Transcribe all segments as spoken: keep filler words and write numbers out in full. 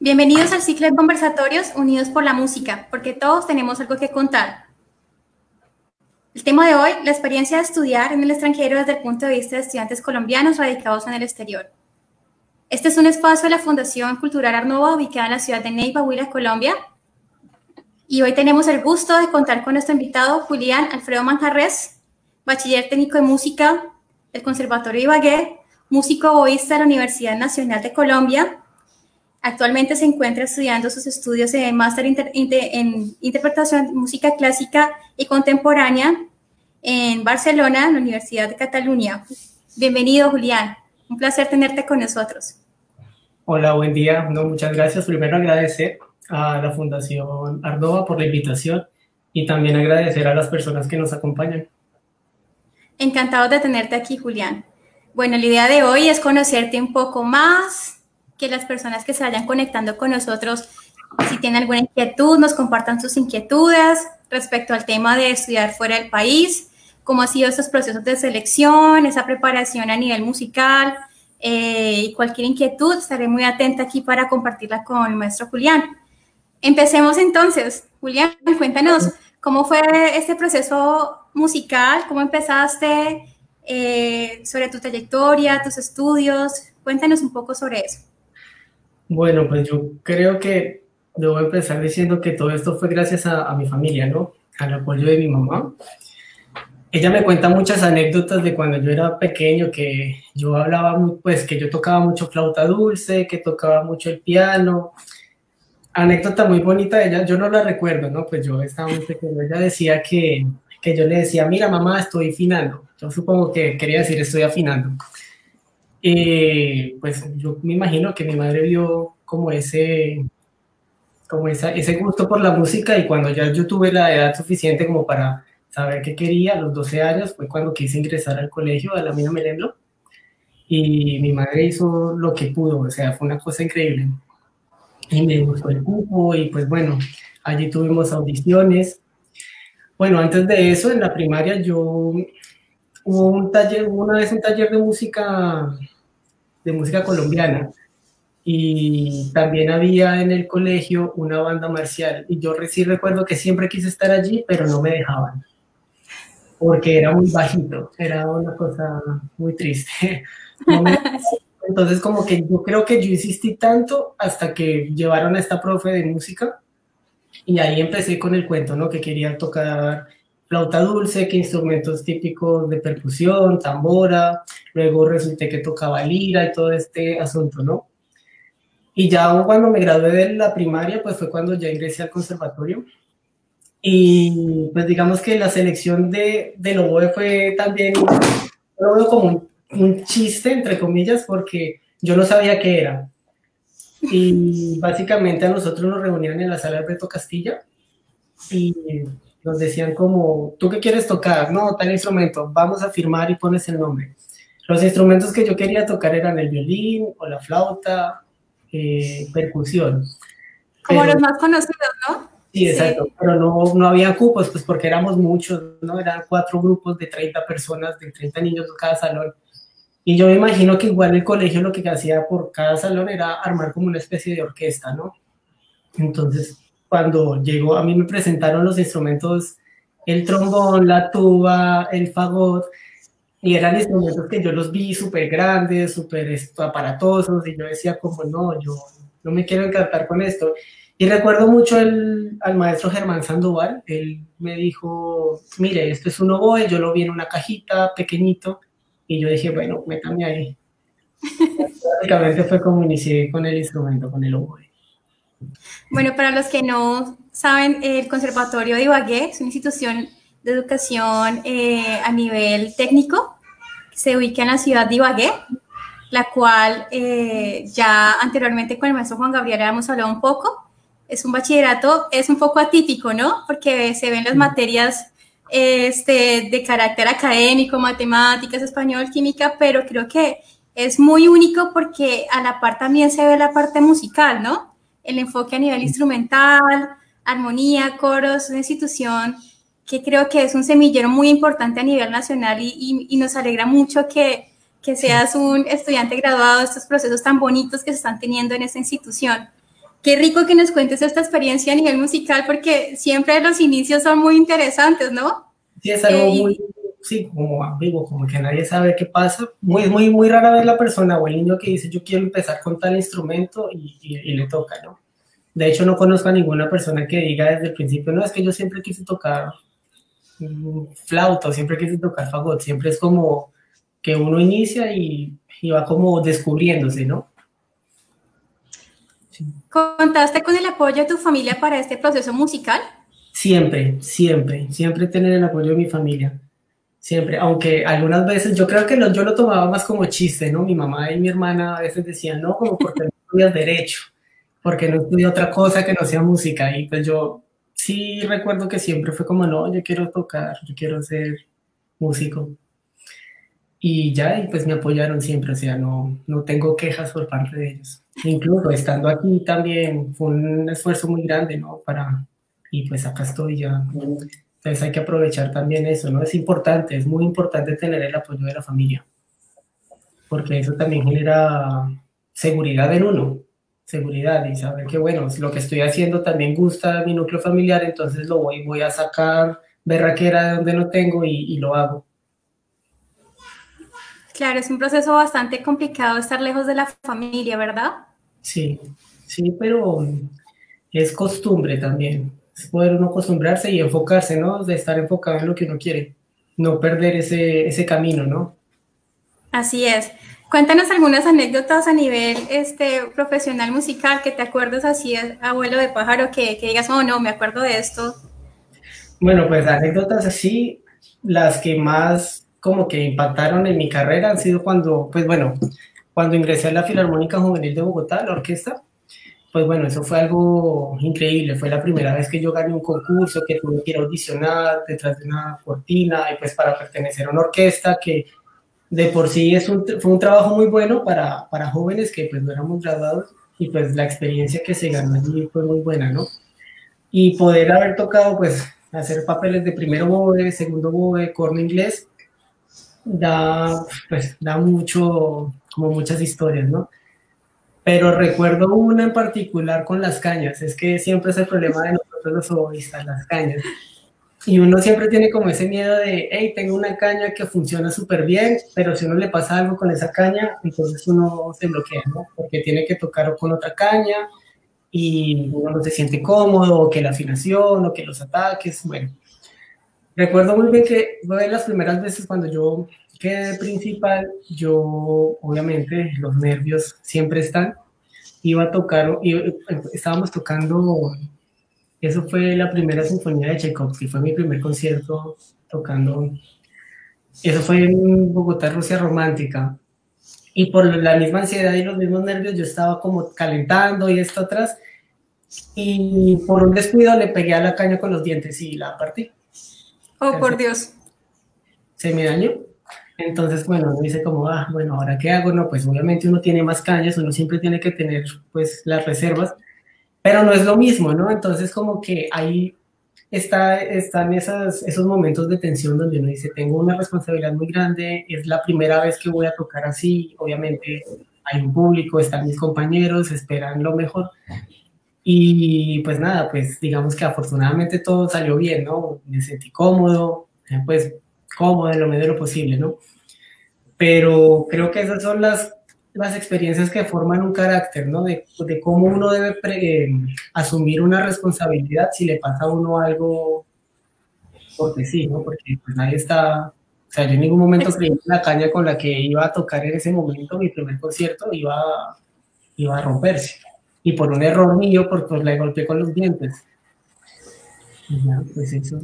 Bienvenidos al ciclo de conversatorios Unidos por la Música, porque todos tenemos algo que contar. El tema de hoy, la experiencia de estudiar en el extranjero desde el punto de vista de estudiantes colombianos radicados en el exterior. Este es un espacio de la Fundación Cultural Art Nova, ubicada en la ciudad de Neiva, Huila, Colombia. Y hoy tenemos el gusto de contar con nuestro invitado, Julián Alfredo Manjarrés, bachiller técnico de música del Conservatorio de Ibagué, músico oboísta de la Universidad Nacional de Colombia. Actualmente se encuentra estudiando sus estudios de máster inter, inter, en interpretación de música clásica y contemporánea en Barcelona, en la Universidad de Cataluña. Bienvenido, Julián. Un placer tenerte con nosotros. Hola, buen día. No, muchas gracias. Primero agradecer a la Fundación Art Nova por la invitación y también agradecer a las personas que nos acompañan. Encantado de tenerte aquí, Julián. Bueno, la idea de hoy es conocerte un poco más, que las personas que se vayan conectando con nosotros, si tienen alguna inquietud, nos compartan sus inquietudes respecto al tema de estudiar fuera del país, cómo han sido estos procesos de selección, esa preparación a nivel musical, eh, y cualquier inquietud, estaré muy atenta aquí para compartirla con el maestro Julián. Empecemos entonces. Julián, cuéntanos, ¿cómo fue este proceso musical? ¿Cómo empezaste? Eh, sobre tu trayectoria, tus estudios. Cuéntanos un poco sobre eso. Bueno, pues yo creo que debo empezar diciendo que todo esto fue gracias a, a mi familia, ¿no? Al apoyo de mi mamá. Ella me cuenta muchas anécdotas de cuando yo era pequeño, que yo hablaba, pues que yo tocaba mucho flauta dulce, que tocaba mucho el piano. Anécdota muy bonita de ella, yo no la recuerdo, ¿no? Pues yo estaba muy pequeño. Ella decía que, que yo le decía, mira mamá, estoy afinando. Yo supongo que quería decir estoy afinando. Y pues yo me imagino que mi madre vio como ese, como esa, ese gusto por la música, y cuando ya yo tuve la edad suficiente como para saber qué quería, a los doce años, fue cuando quise ingresar al colegio, a la Mina Merendro, y mi madre hizo lo que pudo, o sea, fue una cosa increíble. Y me gustó el cupo, y pues bueno, allí tuvimos audiciones. Bueno, antes de eso, en la primaria yo... Hubo un taller, hubo una vez un taller de música, de música colombiana, y también había en el colegio una banda marcial, y yo sí recuerdo que siempre quise estar allí, pero no me dejaban, porque era muy bajito, era una cosa muy triste. No me... Entonces como que yo creo que yo insistí tanto hasta que llevaron a esta profe de música, y ahí empecé con el cuento, ¿no? Que quería tocar flauta dulce, que instrumentos típicos de percusión, tambora, luego resulté que tocaba lira y todo este asunto, ¿no? Y ya cuando me gradué de la primaria, pues fue cuando ya ingresé al conservatorio, y pues digamos que la selección de, del oboe fue también, lo veo como un, un chiste, entre comillas, porque yo no sabía qué era. Y básicamente a nosotros nos reunían en la sala de Alberto Castilla, y nos decían como, ¿tú qué quieres tocar? No, tal instrumento, vamos a firmar y pones el nombre. Los instrumentos que yo quería tocar eran el violín o la flauta, eh, percusión. Como pero, los más conocidos, ¿no? Sí, exacto, sí. Pero no, no había cupos, pues porque éramos muchos, ¿no? Eran cuatro grupos de treinta personas, de treinta niños en cada salón. Y yo me imagino que igual el colegio lo que hacía por cada salón era armar como una especie de orquesta, ¿no? Entonces, cuando llegó, a mí me presentaron los instrumentos, el trombón, la tuba, el fagot, y eran instrumentos que yo los vi súper grandes, súper aparatosos, y yo decía como, no, yo no me quiero encantar con esto. Y recuerdo mucho el, al maestro Germán Sandoval, él me dijo, mire, esto es un oboe, yo lo vi en una cajita pequeñito, y yo dije, bueno, métame ahí. Básicamente fue como inicié con el instrumento, con el oboe. Bueno, para los que no saben, el Conservatorio de Ibagué es una institución de educación eh, a nivel técnico, se ubica en la ciudad de Ibagué, la cual eh, ya anteriormente con el maestro Juan Gabriel habíamos hablado un poco. Es un bachillerato, es un poco atípico, ¿no? Porque se ven las materias este, de carácter académico, matemáticas, español, química, pero creo que es muy único porque a la par también se ve la parte musical, ¿no? El enfoque a nivel instrumental, armonía, coros, una institución que creo que es un semillero muy importante a nivel nacional, y, y, y nos alegra mucho que, que seas un estudiante graduado de estos procesos tan bonitos que se están teniendo en esta institución. Qué rico que nos cuentes esta experiencia a nivel musical, porque siempre los inicios son muy interesantes, ¿no? Sí, es algo eh, muy, y... sí, como ambiguo, como que nadie sabe qué pasa. Muy, muy, muy rara vez la persona o el niño que dice, yo quiero empezar con tal instrumento y, y, y le toca, ¿no? De hecho, no conozco a ninguna persona que diga desde el principio, no, es que yo siempre quise tocar flauta, siempre quise tocar fagot, siempre es como que uno inicia y, y va como descubriéndose, ¿no? Sí. ¿Contaste con el apoyo de tu familia para este proceso musical? Siempre, siempre, siempre tener el apoyo de mi familia, siempre, aunque algunas veces yo creo que lo, yo lo tomaba más como chiste, ¿no? Mi mamá y mi hermana a veces decían, no, como porque no estudias derecho, porque no estudias otra cosa que no sea música, y pues yo sí recuerdo que siempre fue como, no, yo quiero tocar, yo quiero ser músico. Y ya, y pues me apoyaron siempre, o sea, no, no tengo quejas por parte de ellos. Incluso estando aquí también fue un esfuerzo muy grande, ¿no? Para, y pues acá estoy ya. Entonces hay que aprovechar también eso, ¿no? Es importante, es muy importante tener el apoyo de la familia, porque eso también genera seguridad en uno, seguridad y saber que, bueno, lo que estoy haciendo también gusta a mi núcleo familiar, entonces lo voy, voy a sacar berraquera de donde no tengo y, y lo hago. Claro, es un proceso bastante complicado estar lejos de la familia, ¿verdad? Sí, sí, pero es costumbre también. Es poder uno acostumbrarse y enfocarse, ¿no? De estar enfocado en lo que uno quiere. No perder ese, ese camino, ¿no? Así es. Cuéntanos algunas anécdotas a nivel este, profesional musical que te acuerdes así, abuelo de pájaro, que, que digas, oh, no, me acuerdo de esto. Bueno, pues anécdotas así, las que más como que impactaron en mi carrera han sido cuando, pues bueno, cuando ingresé a la Filarmónica Juvenil de Bogotá, la orquesta, pues bueno, eso fue algo increíble, fue la primera vez que yo gané un concurso, que tuve que ir a audicionar detrás de una cortina, y pues para pertenecer a una orquesta que de por sí es un, fue un trabajo muy bueno para, para jóvenes que pues no éramos graduados, y pues la experiencia que se ganó allí fue muy buena, ¿no? Y poder haber tocado, pues, hacer papeles de primero boe, segundo boe, corno inglés, da, pues, da mucho, como muchas historias, ¿no? Pero recuerdo una en particular con las cañas, es que siempre es el problema de nosotros los oboístas, las cañas. Y uno siempre tiene como ese miedo de, hey, tengo una caña que funciona súper bien, pero si uno le pasa algo con esa caña, entonces uno se bloquea, ¿no? Porque tiene que tocar con otra caña y uno no se siente cómodo, o que la afinación, o que los ataques, bueno. Recuerdo muy bien que fue de las primeras veces cuando yo quedé principal, yo, obviamente, los nervios siempre están, iba a tocar, iba, estábamos tocando, eso fue la primera sinfonía de Tchaikovsky, fue mi primer concierto tocando, eso fue en Bogotá, Rusia Romántica, y por la misma ansiedad y los mismos nervios yo estaba como calentando y esto atrás, y por un descuido le pegué a la caña con los dientes y la partí. Oh, Entonces, por Dios. Se me dañó. Entonces, bueno, me dice como, ah, bueno, ¿ahora qué hago? No, pues obviamente uno tiene más cañas, uno siempre tiene que tener, pues, las reservas, pero no es lo mismo, ¿no? Entonces, como que ahí está, están esas, esos momentos de tensión donde uno dice, tengo una responsabilidad muy grande, es la primera vez que voy a tocar así, obviamente hay un público, están mis compañeros, esperan lo mejor. Y pues nada, pues digamos que afortunadamente todo salió bien, ¿no? Me sentí cómodo, pues cómodo en lo medio de lo posible, ¿no? Pero creo que esas son las, las experiencias que forman un carácter, ¿no? De, de cómo uno debe pre, eh, asumir una responsabilidad si le pasa a uno algo, porque sí, ¿no? Porque pues nadie está, o sea, yo en ningún momento creí que la caña con la que iba a tocar en ese momento, mi primer concierto, iba, iba a romperse. Y por un error mío, por, pues la golpeé con los dientes. Y ya, pues eso.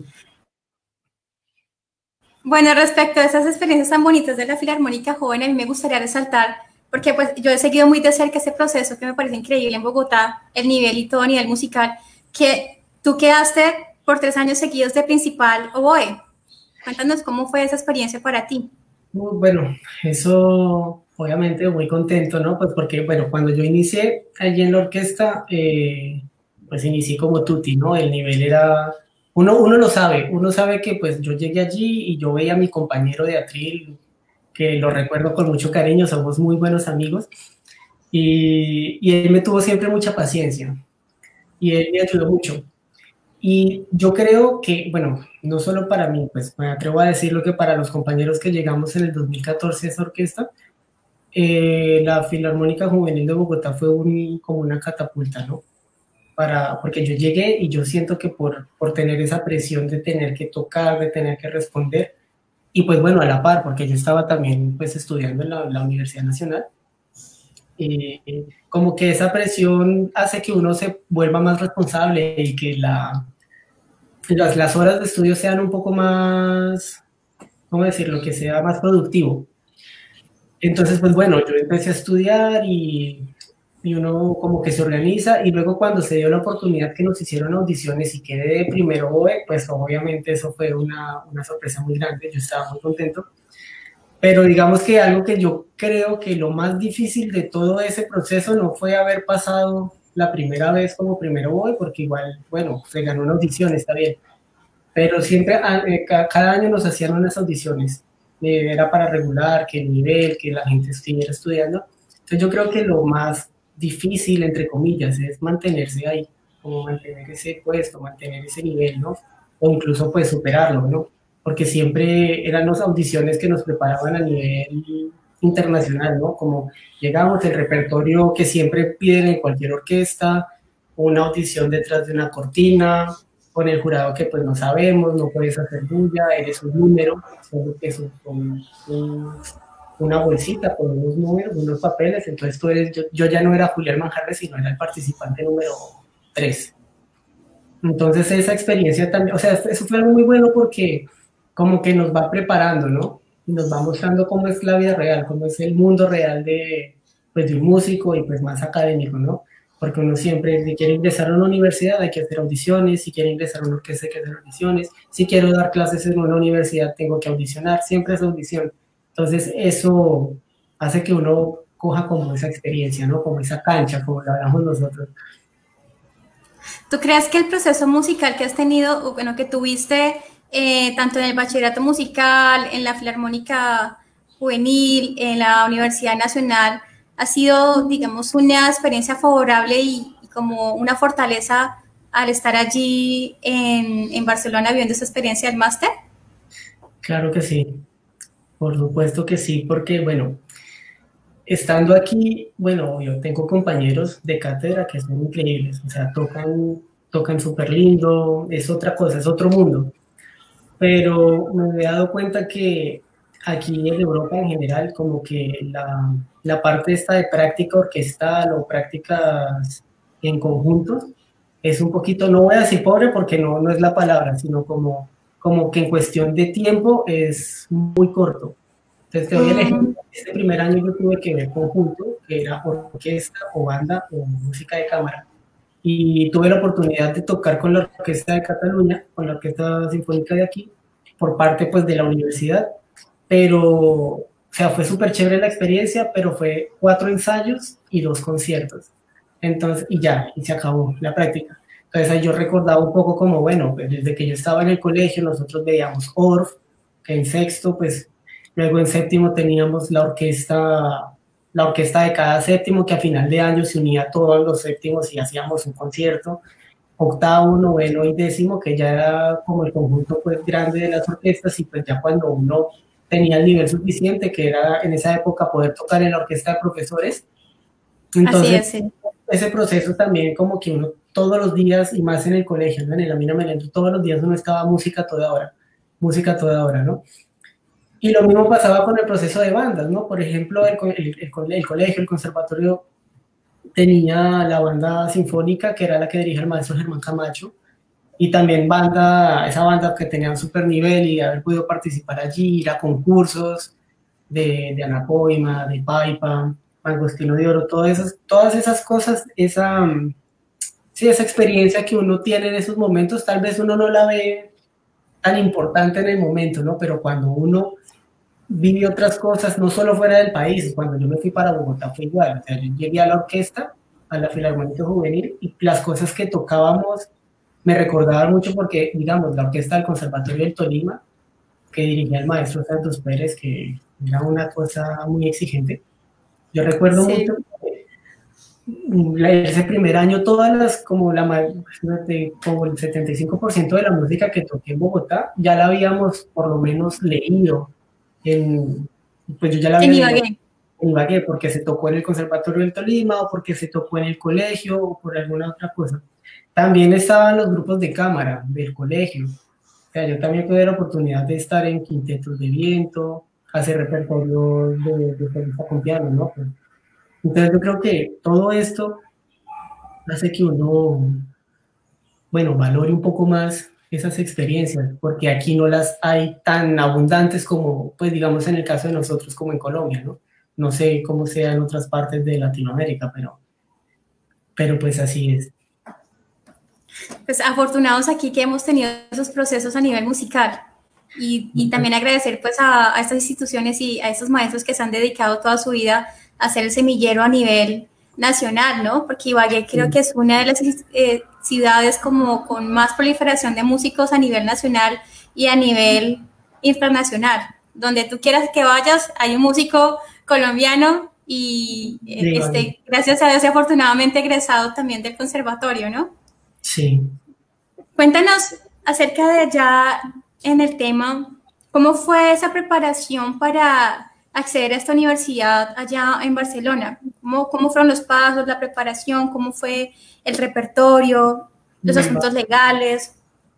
Bueno, respecto a esas experiencias tan bonitas de la Filarmónica Joven, a mí me gustaría resaltar, porque pues yo he seguido muy de cerca ese proceso que me parece increíble en Bogotá, el nivel y todo a nivel musical, que tú quedaste por tres años seguidos de principal oboe. Cuéntanos cómo fue esa experiencia para ti. Bueno, eso obviamente muy contento, ¿no? Pues porque, bueno, cuando yo inicié allí en la orquesta, eh, pues inicié como tutti, ¿no? El nivel era, uno, uno lo sabe, uno sabe que pues yo llegué allí y yo veía a mi compañero de atril, que lo recuerdo con mucho cariño, somos muy buenos amigos, Y, y él me tuvo siempre mucha paciencia y él me ayudó mucho. Y yo creo que, bueno, no solo para mí, pues me atrevo a decirlo que para los compañeros que llegamos en el dos mil catorce a esa orquesta, eh, la Filarmónica Juvenil de Bogotá fue un, como una catapulta, ¿no? Para, porque yo llegué y yo siento que por, por tener esa presión de tener que tocar, de tener que responder, y pues bueno, a la par, porque yo estaba también pues estudiando en la, la Universidad Nacional, y, y como que esa presión hace que uno se vuelva más responsable y que la, las, las horas de estudio sean un poco más, ¿cómo decirlo?, que sea más productivo. Entonces, pues bueno, yo empecé a estudiar y, y uno como que se organiza y luego cuando se dio la oportunidad que nos hicieron audiciones y quedé de primero B O E, pues obviamente eso fue una, una sorpresa muy grande, yo estaba muy contento. Pero digamos que algo que yo creo que lo más difícil de todo ese proceso no fue haber pasado la primera vez como primero B O E, porque igual, bueno, se ganó una audición, está bien. Pero siempre, eh, cada año nos hacían unas audiciones. Eh, era para regular que el nivel, que la gente estuviera estudiando. Entonces yo creo que lo más difícil, entre comillas, es mantenerse ahí, como mantener ese puesto, mantener ese nivel, ¿no? O incluso pues superarlo, ¿no? Porque siempre eran las audiciones que nos preparaban a nivel internacional, ¿no? Como llegamos, el repertorio que siempre piden en cualquier orquesta, una audición detrás de una cortina, con el jurado que pues no sabemos, no puedes hacer bulla, eres un número, solo que es un, un, un, una bolsita con unos números, unos papeles, entonces tú eres, yo, yo ya no era Julián Manjarres, sino era el participante número tres. Entonces esa experiencia también, o sea, eso fue algo muy bueno porque como que nos va preparando, ¿no? Y nos va mostrando cómo es la vida real, cómo es el mundo real de, pues, de un músico y pues más académico, ¿no? Porque uno siempre, si quiere ingresar a una universidad hay que hacer audiciones, si quiere ingresar a una orquesta hay que hacer audiciones, si quiero dar clases en una universidad tengo que audicionar, siempre es audición. Entonces eso hace que uno coja como esa experiencia, ¿no? Como esa cancha, como la hablamos nosotros. ¿Tú crees que el proceso musical que has tenido, o bueno, que tuviste eh, tanto en el bachillerato musical, en la Filarmónica Juvenil, en la Universidad Nacional, ha sido, digamos, una experiencia favorable y, y como una fortaleza al estar allí en, en Barcelona viviendo esa experiencia del máster? Claro que sí, por supuesto que sí, porque bueno, estando aquí, bueno, yo tengo compañeros de cátedra que son increíbles, o sea, tocan, tocan súper lindo, es otra cosa, es otro mundo, pero me he dado cuenta que aquí en Europa en general, como que la, la parte esta de práctica orquestal o prácticas en conjuntos, es un poquito, no voy a decir pobre porque no, no es la palabra, sino como, como que en cuestión de tiempo es muy corto. Entonces te doy el ejemplo, este primer año yo tuve que ver conjunto, que era orquesta o banda o música de cámara, y tuve la oportunidad de tocar con la Orquesta de Cataluña, con la Orquesta Sinfónica de aquí, por parte pues de la universidad, pero, o sea, fue súper chévere la experiencia, pero fue cuatro ensayos y dos conciertos, entonces, y ya, y se acabó la práctica. Entonces ahí yo recordaba un poco como, bueno, pues desde que yo estaba en el colegio nosotros veíamos Orff, que en sexto, pues, luego en séptimo teníamos la orquesta, la orquesta de cada séptimo, que a final de año se unía a todos los séptimos y hacíamos un concierto. Octavo, noveno y décimo, que ya era como el conjunto pues grande de las orquestas, y pues ya cuando uno tenía el nivel suficiente, que era en esa época poder tocar en la orquesta de profesores. Entonces, así es, sí. Ese proceso también como que uno todos los días, y más en el colegio, ¿no? En el Amina Melendo, todos los días uno estaba música toda hora, música toda hora, ¿no? Y lo mismo pasaba con el proceso de bandas, ¿no? Por ejemplo, el, el, el, el colegio, el conservatorio, tenía la banda sinfónica, que era la que dirige el maestro Germán Camacho, y también banda, esa banda que tenía un super nivel y haber podido participar allí, ir a concursos de, de Anapoima, de Paipa, Mangostino de Oro, todas esas, todas esas cosas, esa, sí, esa experiencia que uno tiene en esos momentos, tal vez uno no la ve tan importante en el momento, ¿no? Pero cuando uno viví otras cosas, no solo fuera del país, cuando yo me fui para Bogotá fue igual, o sea, yo llegué a la orquesta, a la Filarmónica Juvenil, y las cosas que tocábamos me recordaban mucho porque, digamos, la orquesta del Conservatorio del Tolima, que dirigía el maestro Santos Pérez, que era una cosa muy exigente. Yo recuerdo sí. mucho que ese primer año todas las, como, la, como el setenta y cinco por ciento de la música que toqué en Bogotá, ya la habíamos por lo menos leído, en, pues yo ya la había en leído Ibagué. en Ibagué, porque se tocó en el Conservatorio del Tolima, o porque se tocó en el colegio, o por alguna otra cosa. También estaban los grupos de cámara del colegio, o sea, yo también tuve la oportunidad de estar en quintetos de viento, hacer repertorio de, de solista con piano, ¿no? Pues, entonces yo creo que todo esto hace que uno, bueno, valore un poco más esas experiencias, porque aquí no las hay tan abundantes como, pues digamos, en el caso de nosotros como en Colombia, ¿no? No sé cómo sea en otras partes de Latinoamérica, pero, pero pues así es. Pues afortunados aquí que hemos tenido esos procesos a nivel musical. Y, y también agradecer pues a, a estas instituciones y a estos maestros que se han dedicado toda su vida a hacer el semillero a nivel nacional, ¿no? Porque Ibagué creo que es una de las eh, ciudades como con más proliferación de músicos a nivel nacional y a nivel internacional. Donde tú quieras que vayas, hay un músico colombiano y eh, Sí, este, vale. gracias a Dios y afortunadamente egresado también del conservatorio, ¿no? Sí. Cuéntanos acerca de ya en el tema, ¿cómo fue esa preparación para acceder a esta universidad allá en Barcelona? ¿Cómo, cómo fueron los pasos, la preparación? ¿Cómo fue el repertorio, los asuntos legales?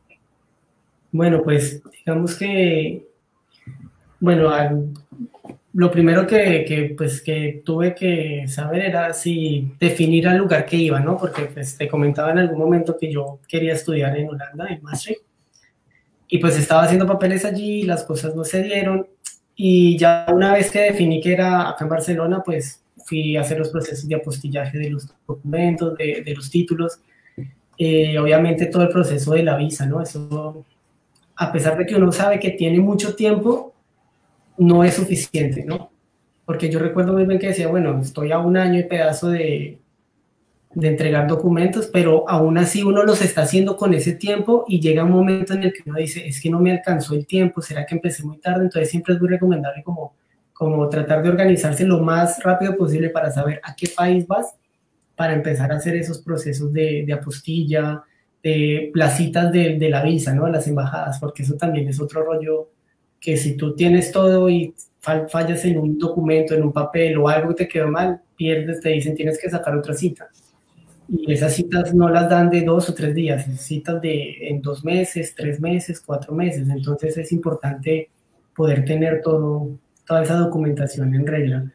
Bueno, pues digamos que, bueno, al, lo primero que, que, pues, que tuve que saber era si definir al lugar que iba, ¿no? Porque pues, te comentaba en algún momento que yo quería estudiar en Holanda, en Maastricht, y pues estaba haciendo papeles allí, las cosas no se dieron, y ya una vez que definí que era acá en Barcelona, pues fui a hacer los procesos de apostillaje de los documentos, de, de los títulos, eh, obviamente todo el proceso de la visa, ¿no? Eso, a pesar de que uno sabe que tiene mucho tiempo, no es suficiente, ¿no? Porque yo recuerdo muy bien que decía, bueno, estoy a un año y pedazo de, de entregar documentos, pero aún así uno los está haciendo con ese tiempo y llega un momento en el que uno dice, es que no me alcanzó el tiempo, ¿será que empecé muy tarde? Entonces siempre es muy recomendable como, como tratar de organizarse lo más rápido posible para saber a qué país vas, para empezar a hacer esos procesos de, de apostilla, de las citas de, de la visa, ¿no? Las embajadas, porque eso también es otro rollo que si tú tienes todo y fallas en un documento, en un papel o algo que te quedó mal, pierdes, te dicen tienes que sacar otra cita. Y esas citas no las dan de dos o tres días, citas de en dos meses, tres meses, cuatro meses. Entonces es importante poder tener todo, toda esa documentación en regla.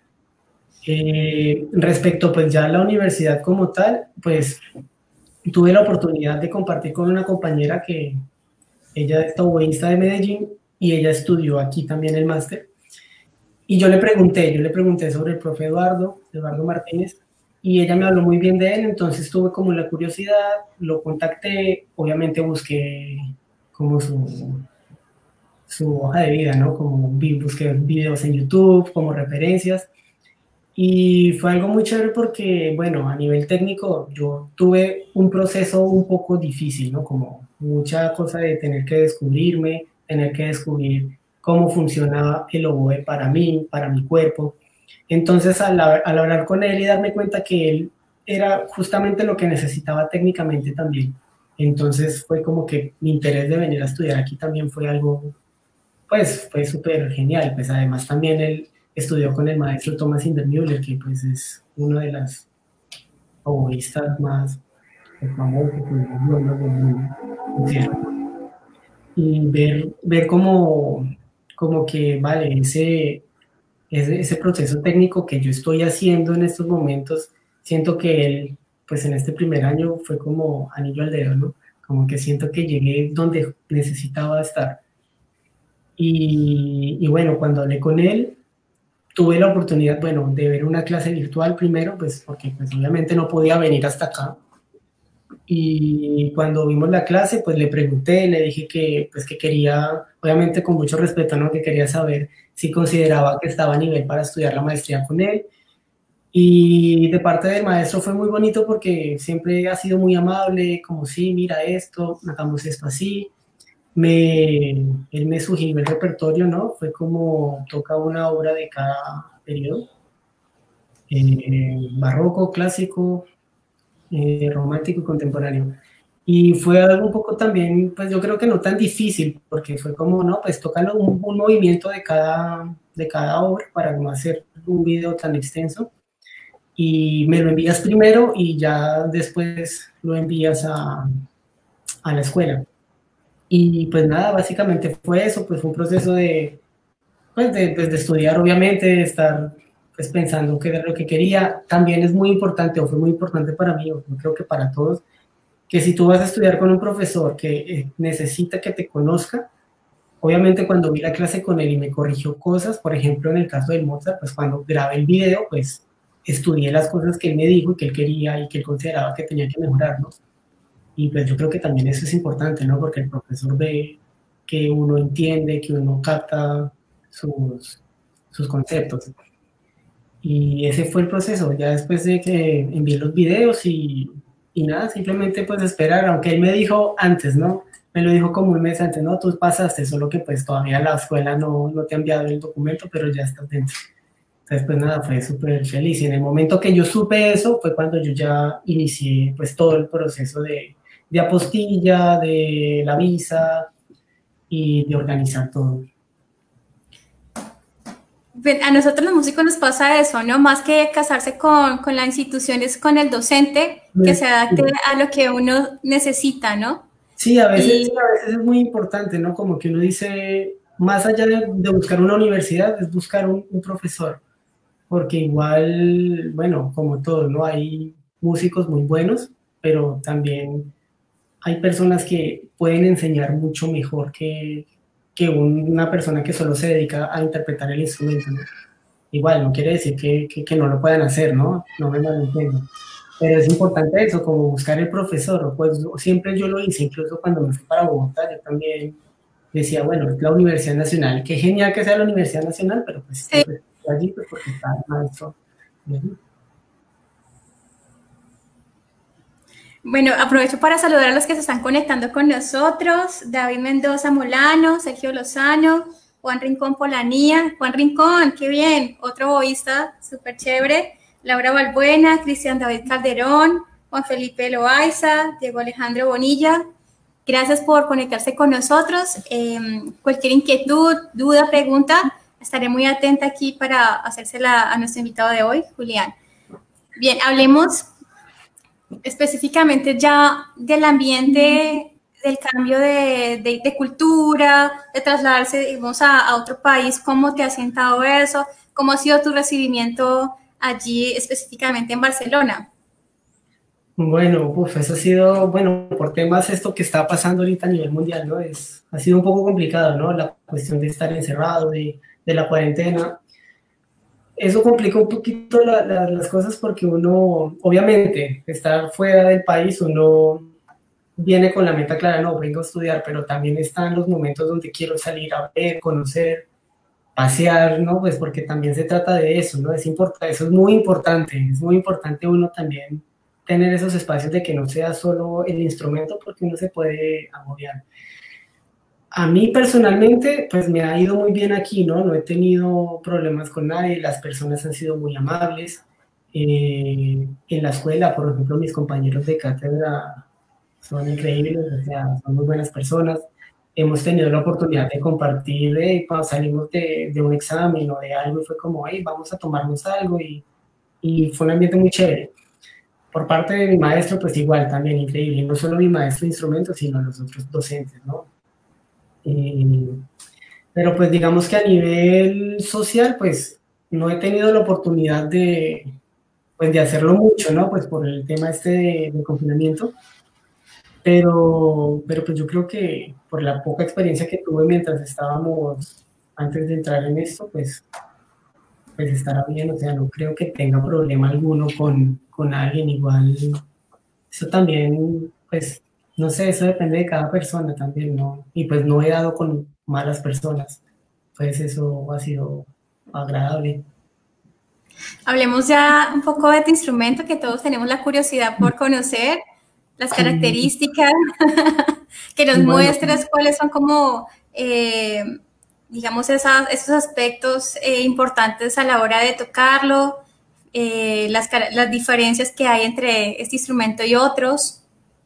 Eh, respecto pues ya a la universidad como tal, pues tuve la oportunidad de compartir con una compañera que ella es taoísta de Medellín y ella estudió aquí también el máster. Y yo le pregunté, yo le pregunté sobre el profe Eduardo, Eduardo Martínez, y ella me habló muy bien de él, entonces tuve como la curiosidad, lo contacté, obviamente busqué como su, su hoja de vida, ¿no? Como busqué videos en YouTube, como referencias, y fue algo muy chévere porque, bueno, a nivel técnico yo tuve un proceso un poco difícil, ¿no? Como mucha cosa de tener que descubrirme, tener que descubrir cómo funcionaba el oboe para mí, para mi cuerpo. Entonces, al, al hablar con él y darme cuenta que él era justamente lo que necesitaba técnicamente también, entonces fue como que mi interés de venir a estudiar aquí también fue algo, pues, fue súper genial. Pues además también él estudió con el maestro Thomas Indermüller, que pues es uno de las oboístas más famosos del mundo. Y ver, ver cómo, como que, vale, ese, ese, ese proceso técnico que yo estoy haciendo en estos momentos, siento que él, pues en este primer año fue como anillo al dedo, ¿no? Como que siento que llegué donde necesitaba estar. Y, y bueno, cuando hablé con él, tuve la oportunidad, bueno, de ver una clase virtual primero, pues porque pues obviamente no podía venir hasta acá. Y cuando vimos la clase, pues le pregunté, le dije que, pues que quería, obviamente con mucho respeto, ¿no? Que quería saber si consideraba que estaba a nivel para estudiar la maestría con él. Y de parte del maestro fue muy bonito porque siempre ha sido muy amable, como sí, mira esto, hagamos esto así. Me, él me sugirió el repertorio, ¿no? Fue como toca una obra de cada periodo. eh, barroco, clásico, eh, romántico y contemporáneo. Y fue algo un poco también, pues yo creo que no tan difícil, porque fue como, no, pues tocan un, un movimiento de cada, de cada obra para no hacer un video tan extenso. Y me lo envías primero y ya después lo envías a, a la escuela. Y pues nada, básicamente fue eso, pues fue un proceso de, pues de, pues de estudiar, obviamente, de estar pues pensando qué era lo que quería. También es muy importante, o fue muy importante para mí, o yo creo que para todos, que si tú vas a estudiar con un profesor que eh, necesita que te conozca, obviamente cuando vi la clase con él y me corrigió cosas, por ejemplo, en el caso del Mozart, pues cuando grabé el video, pues estudié las cosas que él me dijo y que él quería y que él consideraba que tenía que mejorar, ¿no? Y pues yo creo que también eso es importante, ¿no? Porque el profesor ve que uno entiende, que uno capta sus, sus conceptos. Y ese fue el proceso, ya después de que envié los videos y, y nada, simplemente pues esperar, aunque él me dijo antes, ¿no? Me lo dijo como un mes antes, no, tú pasaste, solo que pues todavía la escuela no, no te ha enviado el documento, pero ya estás dentro. Entonces pues nada, fue súper feliz. Y en el momento que yo supe eso fue cuando yo ya inicié pues todo el proceso de, de apostilla, de la visa y de organizar todo. A nosotros los músicos nos pasa eso, ¿no? Más que casarse con, con la institución, es con el docente que se adapte a lo que uno necesita, ¿no? Sí, a veces, y... a veces es muy importante, ¿no? Como que uno dice, más allá de, de buscar una universidad, es buscar un, un profesor, porque igual, bueno, como todo, ¿no? Hay músicos muy buenos, pero también hay personas que pueden enseñar mucho mejor que, que una persona que solo se dedica a interpretar el instrumento, ¿no? Igual, no quiere decir que, que, que no lo puedan hacer, ¿no? No me malentiendo. Pero es importante eso, como buscar el profesor. Pues siempre yo lo hice, incluso cuando me fui para Bogotá, yo también decía, bueno, es la Universidad Nacional. Qué genial que sea la Universidad Nacional, pero pues sí. allí pues porque está el maestro. Bueno, aprovecho para saludar a los que se están conectando con nosotros. David Mendoza Molano, Sergio Lozano, Juan Rincón Polanía. Juan Rincón, qué bien, otro boísta, súper chévere. Laura Balbuena, Cristian David Calderón, Juan Felipe Loaiza, Diego Alejandro Bonilla. Gracias por conectarse con nosotros. Eh, cualquier inquietud, duda, pregunta, estaré muy atenta aquí para hacérsela a nuestro invitado de hoy, Julián. Bien, hablemos específicamente ya del ambiente, del cambio de, de, de cultura, de trasladarse, digamos, a, a otro país. ¿Cómo te ha sentado eso? ¿Cómo ha sido tu recibimiento allí, específicamente en Barcelona? Bueno, uf, eso ha sido, bueno, por temas esto que está pasando ahorita a nivel mundial, ¿no? Es, ha sido un poco complicado, ¿no? La cuestión de estar encerrado, de, de la cuarentena. Eso complica un poquito la, la, las cosas porque uno, obviamente, estar fuera del país, uno viene con la meta clara, no, vengo a estudiar, pero también están los momentos donde quiero salir a ver, conocer, pasear, ¿no? Pues porque también se trata de eso, ¿no? Es importante, eso es muy importante, es muy importante uno también tener esos espacios de que no sea solo el instrumento porque uno se puede agobiar. A mí personalmente, pues me ha ido muy bien aquí, ¿no? No he tenido problemas con nadie, las personas han sido muy amables. Eh, en la escuela, por ejemplo, mis compañeros de cátedra son increíbles, o sea, son muy buenas personas. Hemos tenido la oportunidad de compartir eh, cuando salimos de, de un examen o de algo y fue como, hey, vamos a tomarnos algo y, y fue un ambiente muy chévere. Por parte de mi maestro, pues igual, también increíble. No solo mi maestro de instrumentos, sino los otros docentes, ¿no? Eh, pero pues digamos que a nivel social, pues no he tenido la oportunidad de, pues, de hacerlo mucho, ¿no? Pues por el tema este de, de confinamiento. Pero, pero pues yo creo que por la poca experiencia que tuve mientras estábamos, antes de entrar en esto, pues, pues estará bien. O sea, no creo que tenga problema alguno con, con alguien igual. Eso también, pues, no sé, eso depende de cada persona también, ¿no? Y pues no he dado con malas personas, pues eso ha sido agradable. Hablemos ya un poco de tu instrumento, que todos tenemos la curiosidad por conocer, las características, que nos bueno, muestres cuáles son como, eh, digamos, esas, esos aspectos eh, importantes a la hora de tocarlo. eh, las, las diferencias que hay entre este instrumento y otros.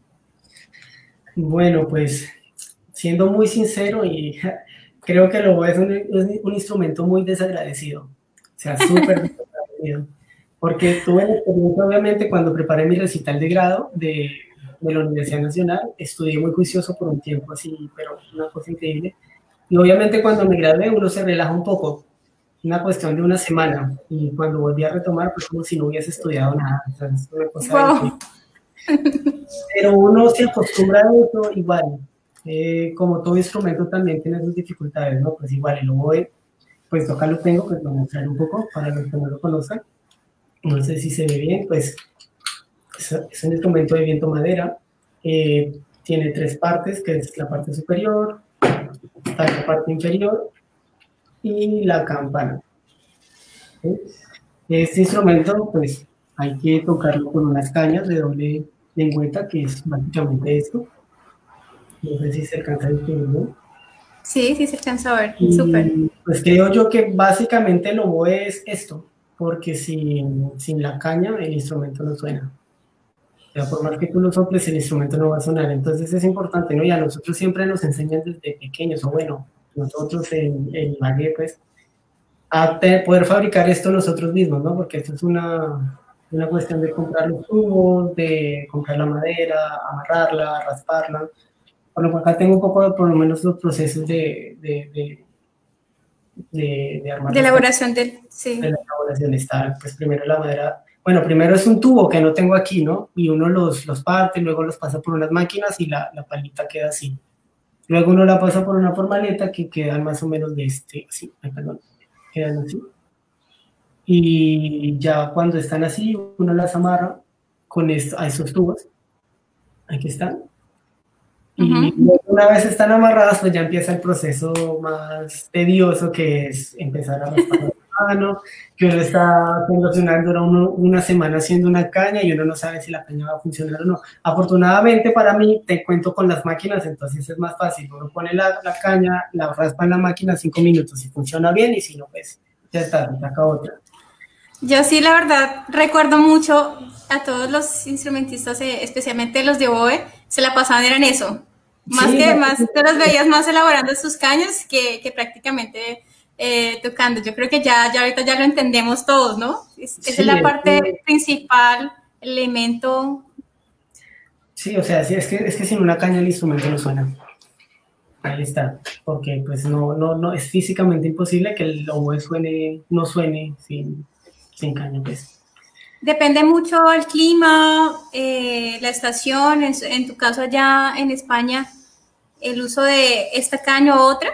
Bueno, pues siendo muy sincero, y creo que el oboe es un, es un instrumento muy desagradecido, o sea, súper desagradecido, porque tuve la experiencia, obviamente, cuando preparé mi recital de grado de, de la Universidad Nacional, estudié muy juicioso por un tiempo así, pero una cosa increíble, y obviamente cuando me gradué uno se relaja un poco, una cuestión de una semana, y cuando volví a retomar, pues como si no hubiese estudiado nada, o sea, es una cosa Wow. increíble. Pero uno se acostumbra a eso igual, eh, como todo instrumento también tiene sus dificultades, ¿no? Pues igual el oboe, pues acá lo tengo, pues lo voy a mostrar un poco para los que no lo conozcan, no sé si se ve bien, pues es, es un instrumento de viento madera, eh, tiene tres partes, que es la parte superior, la parte inferior y la campana. ¿Sí? Este instrumento, pues hay que tocarlo con unas cañas de doble lengüeta, que es básicamente esto. No sé si se alcanza a distinguir, ¿no? Sí, sí se alcanza a ver, y, súper. Pues creo yo que básicamente el oboe es esto, porque sin, sin la caña el instrumento no suena. O sea, por más que tú lo soples, el instrumento no va a sonar. Entonces es importante, ¿no? Y a nosotros siempre nos enseñan desde pequeños, o bueno, nosotros en, en Ibagué, pues, a poder fabricar esto nosotros mismos, ¿no? Porque esto es una, una cuestión de comprar los tubos, de comprar la madera, amarrarla, rasparla. Por lo cual acá tengo un poco de, por lo menos, los procesos de, de, de, de, de armar de elaboración del, sí. de la elaboración. Está, pues primero la madera, bueno, primero es un tubo que no tengo aquí, ¿no? Y uno los, los parte, luego los pasa por unas máquinas y la, la palita queda así. Luego uno la pasa por una formaleta que quedan más o menos de este, así, ay, perdón, quedan así. Y ya cuando están así, uno las amarra con esto, a esos tubos. Aquí están. Y uh-huh. Una vez están amarradas, pues ya empieza el proceso más tedioso, que es empezar a raspar la mano, que uno está haciendo dura uno, una semana haciendo una caña y uno no sabe si la caña va a funcionar o no. Afortunadamente para mí, te cuento con las máquinas, entonces es más fácil. Uno pone la, la caña, la raspa en la máquina cinco minutos, si funciona bien, y si no, pues ya está, se saca otra. Yo sí, la verdad, recuerdo mucho a todos los instrumentistas, eh, especialmente los de oboe, se la pasaban en eso. Más sí, que más, tú los veías más elaborando sus cañas que, que prácticamente eh, tocando. Yo creo que ya, ya ahorita ya lo entendemos todos, ¿no? Es, sí, esa es la parte sí. principal, el elemento. Sí, o sea, sí, es, que, es que sin una caña el instrumento no suena. Ahí está, porque pues no, no, no, es físicamente imposible que el oboe suene, no suene sin, sin caña, pues. Depende mucho el clima, eh, la estación, en, en tu caso allá en España, el uso de esta caña u otra.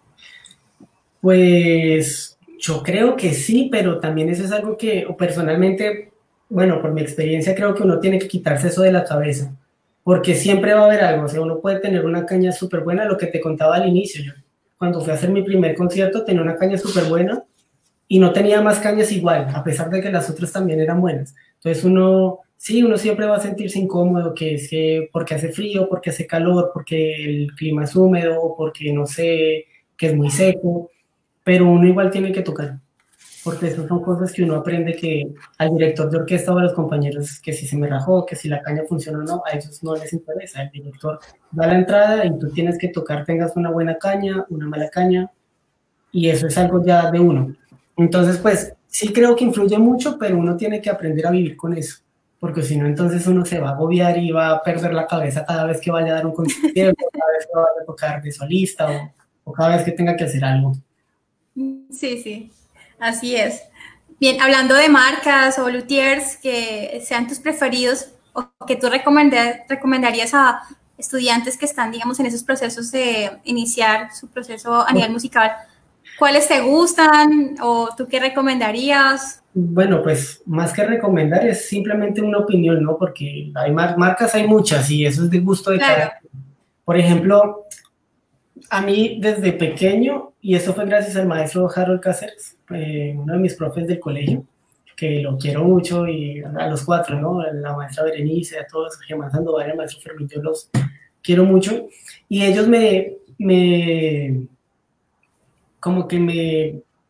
Pues yo creo que sí, pero también eso es algo que personalmente, bueno, por mi experiencia creo que uno tiene que quitarse eso de la cabeza, porque siempre va a haber algo. O sea, uno puede tener una caña súper buena, lo que te contaba al inicio. Yo cuando fui a hacer mi primer concierto tenía una caña súper buena y no tenía más cañas igual, a pesar de que las otras también eran buenas. Entonces uno, sí, uno siempre va a sentirse incómodo, que es que porque hace frío, porque hace calor, porque el clima es húmedo, porque no sé, que es muy seco, pero uno igual tiene que tocar, porque esas son cosas que uno aprende, que al director de orquesta o a los compañeros, que si se me rajó, que si la caña funciona o no, a ellos no les interesa. El director da la entrada y tú tienes que tocar, tengas una buena caña, una mala caña, y eso es algo ya de uno. Entonces, pues, sí creo que influye mucho, pero uno tiene que aprender a vivir con eso, porque si no, entonces uno se va a agobiar y va a perder la cabeza cada vez que vaya a dar un concierto, cada vez que vaya a tocar de solista, o, o cada vez que tenga que hacer algo. Sí, sí, así es. Bien, hablando de marcas o luthiers que sean tus preferidos o que tú recomendarías a estudiantes que están, digamos, en esos procesos de iniciar su proceso a nivel musical, ¿cuáles te gustan o tú qué recomendarías? Bueno, pues más que recomendar es simplemente una opinión, ¿no? Porque hay mar marcas, hay muchas y eso es del gusto de claro. cada. Por ejemplo, a mí desde pequeño, y eso fue gracias al maestro Harold Cáceres, eh, uno de mis profes del colegio, que lo quiero mucho, y a los cuatro, ¿no? La maestra Berenice, a todos, Germán Sandoval, el maestro Fermín, yo los quiero mucho, y ellos me, me como que me,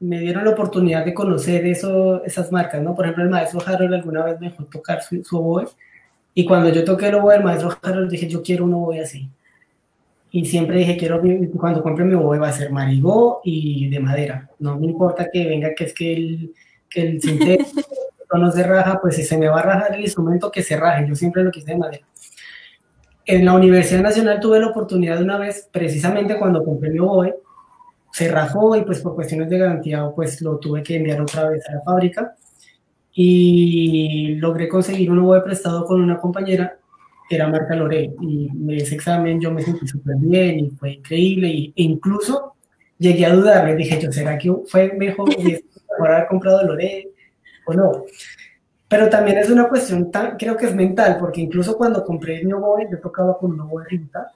me dieron la oportunidad de conocer eso, esas marcas, ¿no? Por ejemplo, el maestro Harold alguna vez me dejó tocar su, su oboe, y cuando yo toqué el oboe del maestro Harold dije, yo quiero un oboe así. Y siempre dije, quiero, cuando compre mi oboe va a ser marigó y de madera. No me importa que venga, que es que el, que el sintético no se raja, pues si se me va a rajar el instrumento, que se raje. Yo siempre lo quise de madera. En la Universidad Nacional tuve la oportunidad de una vez, precisamente cuando compré mi oboe, se rajó y pues por cuestiones de garantía pues lo tuve que enviar otra vez a la fábrica y logré conseguir un oboe prestado con una compañera que era marca Loré, y en ese examen yo me sentí súper bien y fue increíble, y, e incluso llegué a dudar, le dije yo, ¿será que fue mejor, mejor haber comprado Loré o no? Pero también es una cuestión, tan, creo que es mental, porque incluso cuando compré el oboe, yo tocaba con un oboe Ributa,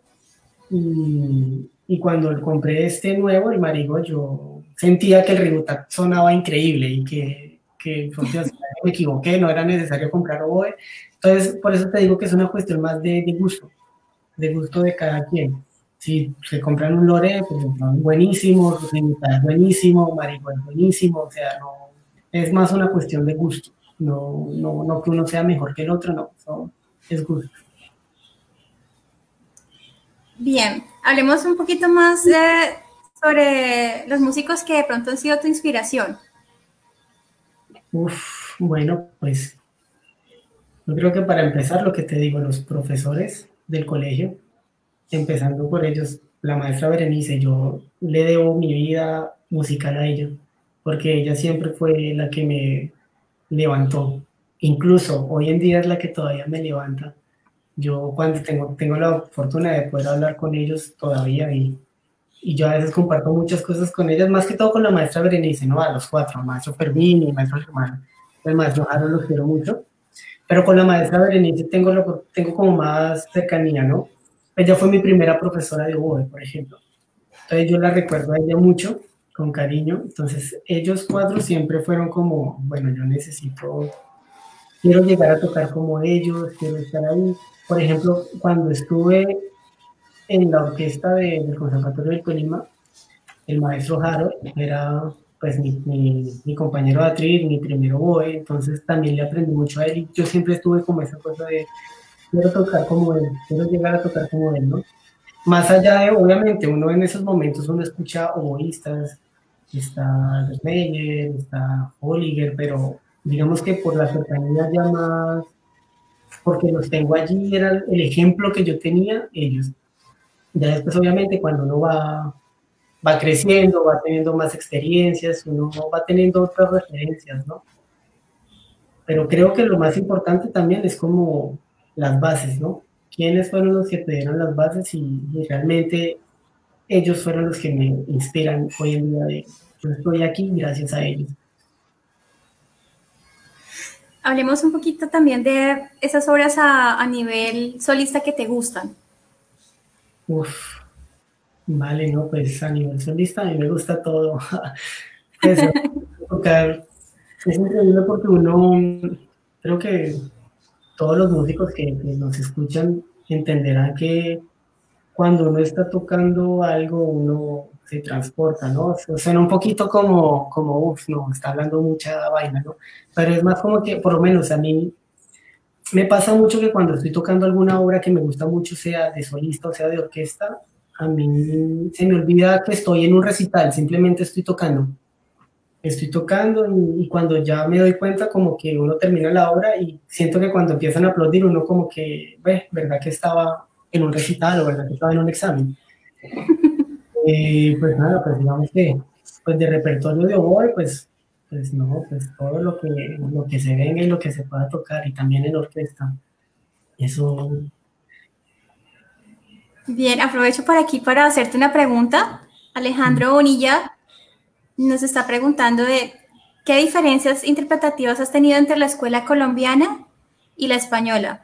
y, y cuando compré este nuevo, el Marigo, yo sentía que el Ributa sonaba increíble y que, que por Dios, me equivoqué, no era necesario comprar oboe. Entonces, por eso te digo que es una cuestión más de, de gusto, de gusto de cada quien. Si se compran un Lore, pues es buenísimo, Ributa es buenísimo, Marigo es buenísimo, o sea, no, es más una cuestión de gusto, no, no, no que uno sea mejor que el otro, no, no es gusto. Bien, hablemos un poquito más eh, sobre los músicos que de pronto han sido tu inspiración. Uf, bueno, pues yo creo que para empezar, lo que te digo, los profesores del colegio, empezando por ellos, la maestra Berenice, yo le debo mi vida musical a ella, porque ella siempre fue la que me levantó. Incluso hoy en día es la que todavía me levanta. Yo cuando tengo, tengo la fortuna de poder hablar con ellos todavía, y, y yo a veces comparto muchas cosas con ellas, más que todo con la maestra Berenice, ¿no? A los cuatro, maestro Fermín y maestro Germán, el maestro Harold los quiero mucho, pero con la maestra Berenice tengo, lo, tengo como más cercanía, ¿no? Ella fue mi primera profesora de oboe, por ejemplo. Entonces yo la recuerdo a ella mucho, con cariño. Entonces ellos cuatro siempre fueron como, bueno, yo necesito, quiero llegar a tocar como ellos, quiero estar ahí. Por ejemplo, cuando estuve en la orquesta de, del Conservatorio del Tolima, el maestro Harold era pues mi, mi, mi compañero de atril, mi primer oboe, entonces también le aprendí mucho a él, y yo siempre estuve como esa cosa de quiero tocar como él, quiero llegar a tocar como él, ¿no? Más allá de, obviamente, uno en esos momentos uno escucha oboístas, está Meyer, está Oliger, pero digamos que por la cercanía ya más, porque los tengo allí, era el ejemplo que yo tenía, ellos. Ya después, obviamente, cuando uno va, va creciendo, va teniendo más experiencias, uno va teniendo otras referencias, ¿no? Pero creo que lo más importante también es como las bases, ¿no? ¿Quiénes fueron los que te dieron las bases? Y, y realmente ellos fueron los que me inspiran hoy en día. De, yo estoy aquí gracias a ellos. Hablemos un poquito también de esas obras a, a nivel solista que te gustan. Uf, vale, no, pues a nivel solista a mí me gusta todo. Pues, tocar, es increíble porque uno, creo que todos los músicos que, que nos escuchan entenderán que cuando uno está tocando algo, uno se transporta, ¿no? Suena un poquito como, como uff, no, está hablando mucha vaina, ¿no? Pero es más como que, por lo menos a mí, me pasa mucho que cuando estoy tocando alguna obra que me gusta mucho, sea de solista o sea de orquesta, a mí se me olvida que estoy en un recital, simplemente estoy tocando. Estoy tocando y, y cuando ya me doy cuenta como que uno termina la obra y siento que cuando empiezan a aplaudir uno como que, ve, ¿verdad que estaba en un recital o verdad que estaba en un examen? Eh, pues nada, pues digamos que pues de repertorio de oboe, pues, pues no, pues todo lo que, lo que se venga y lo que se pueda tocar, y también en orquesta. Eso. Bien, aprovecho por aquí para hacerte una pregunta. Alejandro Bonilla nos está preguntando de qué diferencias interpretativas has tenido entre la escuela colombiana y la española.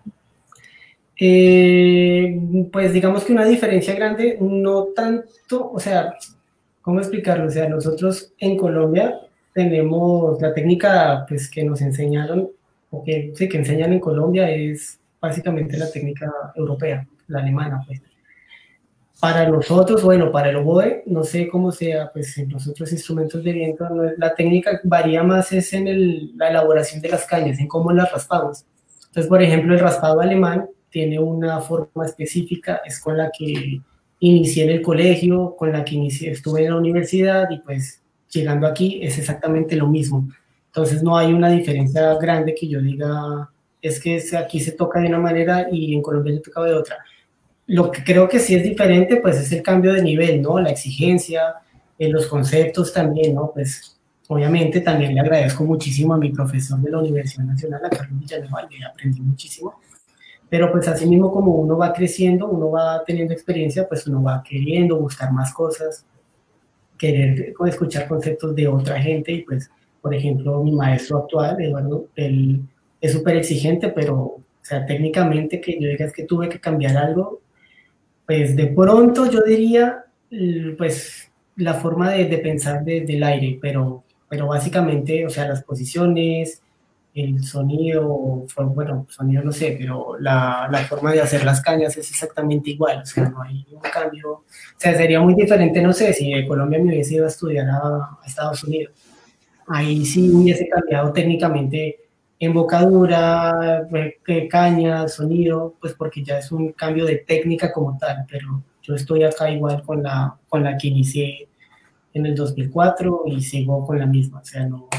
Eh, pues digamos que una diferencia grande, no tanto, o sea, ¿cómo explicarlo? O sea, nosotros en Colombia tenemos la técnica pues, que nos enseñaron, o que, sí, que enseñan en Colombia, es básicamente la técnica europea, la alemana, pues. Para nosotros, bueno, para el oboe, no sé cómo sea, pues en los otros instrumentos de viento, no, la técnica varía más es en el, la elaboración de las cañas, en cómo las raspamos. Entonces, por ejemplo, el raspado alemán tiene una forma específica, es con la que inicié en el colegio, con la que inicié, estuve en la universidad y pues llegando aquí es exactamente lo mismo. Entonces no hay una diferencia grande que yo diga, es que aquí se toca de una manera y en Colombia se toca de otra. Lo que creo que sí es diferente, pues es el cambio de nivel, ¿no? La exigencia, eh, los conceptos también, ¿no? Pues obviamente también le agradezco muchísimo a mi profesor de la Universidad Nacional, a Carlos Villanueva, le aprendí muchísimo. Pero pues así mismo como uno va creciendo, uno va teniendo experiencia, pues uno va queriendo buscar más cosas, querer escuchar conceptos de otra gente y pues, por ejemplo, mi maestro actual, Eduardo, él es súper exigente, pero, o sea, técnicamente que yo diga es que tuve que cambiar algo, pues de pronto yo diría, pues la forma de, de pensar de, del aire, pero, pero básicamente, o sea, las posiciones, el sonido, bueno, sonido no sé, pero la, la forma de hacer las cañas es exactamente igual, o sea, no hay un cambio, o sea, sería muy diferente, no sé, si de Colombia me hubiese ido a estudiar a, a Estados Unidos, ahí sí hubiese cambiado técnicamente embocadura, caña, sonido, pues porque ya es un cambio de técnica como tal, pero yo estoy acá igual con la, con la que inicié en el dos mil cuatro y sigo con la misma, o sea, no...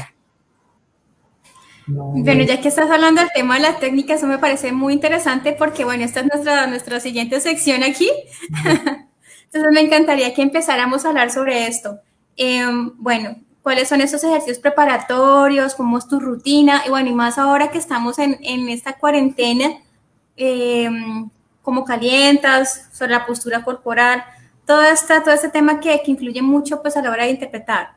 no bueno, ya que estás hablando del tema de la técnica, eso me parece muy interesante porque, bueno, esta es nuestra, nuestra siguiente sección aquí. Entonces me encantaría que empezáramos a hablar sobre esto. Eh, bueno, ¿cuáles son esos ejercicios preparatorios? ¿Cómo es tu rutina? Y bueno, y más ahora que estamos en, en esta cuarentena, eh, ¿cómo calientas? Sobre la postura corporal, todo, esta, todo este tema que, que influye mucho pues a la hora de interpretar.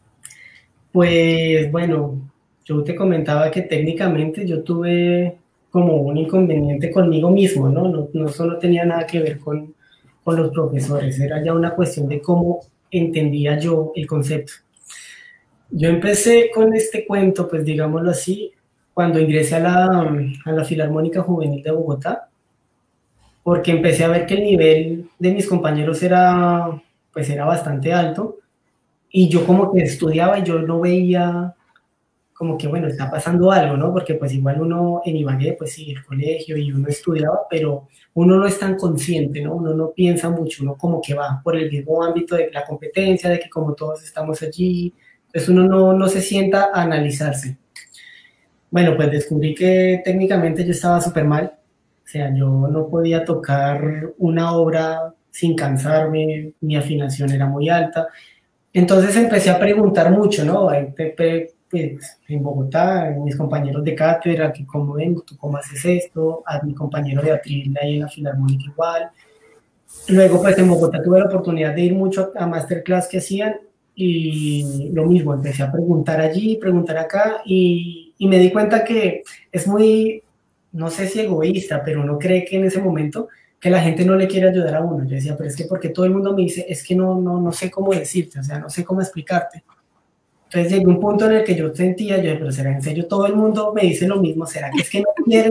Pues bueno, yo te comentaba que técnicamente yo tuve como un inconveniente conmigo mismo, ¿no? No, no solo tenía nada que ver con, con los profesores, era ya una cuestión de cómo entendía yo el concepto. Yo empecé con este cuento, pues digámoslo así, cuando ingresé a la, a la Filarmónica Juvenil de Bogotá, porque empecé a ver que el nivel de mis compañeros era, pues era bastante alto, y yo como que estudiaba y yo no veía como que, bueno, está pasando algo, ¿no? Porque pues igual uno en Ibagué, pues sí, el colegio y uno estudiaba, pero uno no es tan consciente, ¿no? Uno no piensa mucho, uno como que va por el mismo ámbito de la competencia, de que como todos estamos allí, pues uno no, no se sienta a analizarse. Bueno, pues descubrí que técnicamente yo estaba súper mal, o sea, yo no podía tocar una obra sin cansarme, mi afinación era muy alta, entonces empecé a preguntar mucho, ¿no? Pues, en Bogotá, mis compañeros de cátedra, que cómo ven, tú cómo haces esto, a mi compañero de atril ahí en la Filarmónica igual. Luego, pues en Bogotá tuve la oportunidad de ir mucho a masterclass que hacían y lo mismo, empecé a preguntar allí, preguntar acá y, y me di cuenta que es muy, no sé si egoísta, pero uno cree que en ese momento que la gente no le quiere ayudar a uno. Yo decía, pero es que porque todo el mundo me dice, es que no, no, no sé cómo decirte, o sea, no sé cómo explicarte. Entonces llegó un punto en el que yo sentía, yo, pero ¿será en serio? Todo el mundo me dice lo mismo, ¿será que es que no quieren?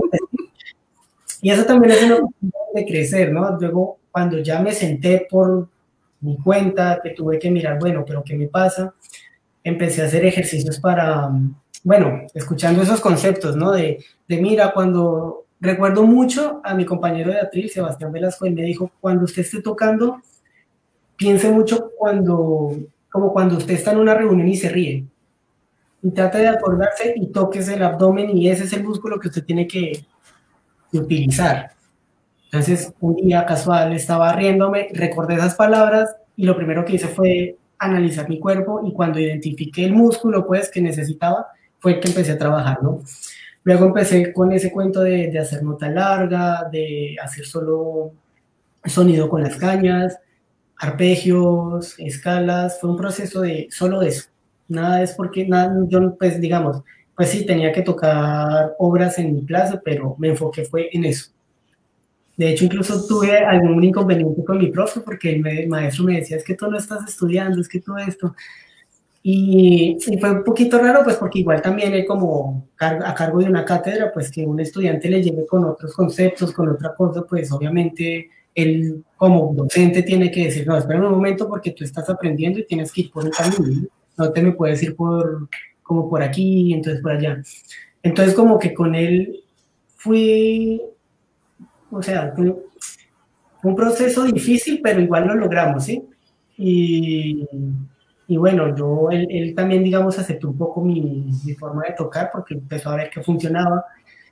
Y eso también es una oportunidad de crecer, ¿no? Luego, cuando ya me senté por mi cuenta, que tuve que mirar, bueno, pero ¿qué me pasa? Empecé a hacer ejercicios para, bueno, escuchando esos conceptos, ¿no? De, de mira, cuando, recuerdo mucho a mi compañero de atril, Sebastián Velasco, él me dijo, cuando usted esté tocando, piense mucho cuando... como cuando usted está en una reunión y se ríe. Y trate de acordarse y toques el abdomen y ese es el músculo que usted tiene que, que utilizar. Entonces, un día casual estaba riéndome, recordé esas palabras y lo primero que hice fue analizar mi cuerpo y cuando identifiqué el músculo pues que necesitaba fue que empecé a trabajar, ¿no? Luego empecé con ese cuento de, de hacer nota larga, de hacer solo sonido con las cañas, arpegios, escalas, fue un proceso de solo eso. Nada es porque, nada, yo pues digamos, pues sí tenía que tocar obras en mi clase, pero me enfoqué fue en eso. De hecho, incluso tuve algún inconveniente con mi profe porque el, me, el maestro me decía, es que tú no estás estudiando, es que todo esto. Y, y fue un poquito raro, pues porque igual también él como car a cargo de una cátedra, pues que un estudiante le lleve con otros conceptos, con otra cosa, pues obviamente él como docente tiene que decir, no, espera un momento porque tú estás aprendiendo y tienes que ir por un camino, no, no te me puedes ir por, como por aquí, entonces por allá. Entonces como que con él fui, o sea, fue, fue un proceso difícil, pero igual lo logramos, ¿sí? Y, y bueno, yo, él, él también, digamos, aceptó un poco mi, mi forma de tocar porque empezó a ver que funcionaba.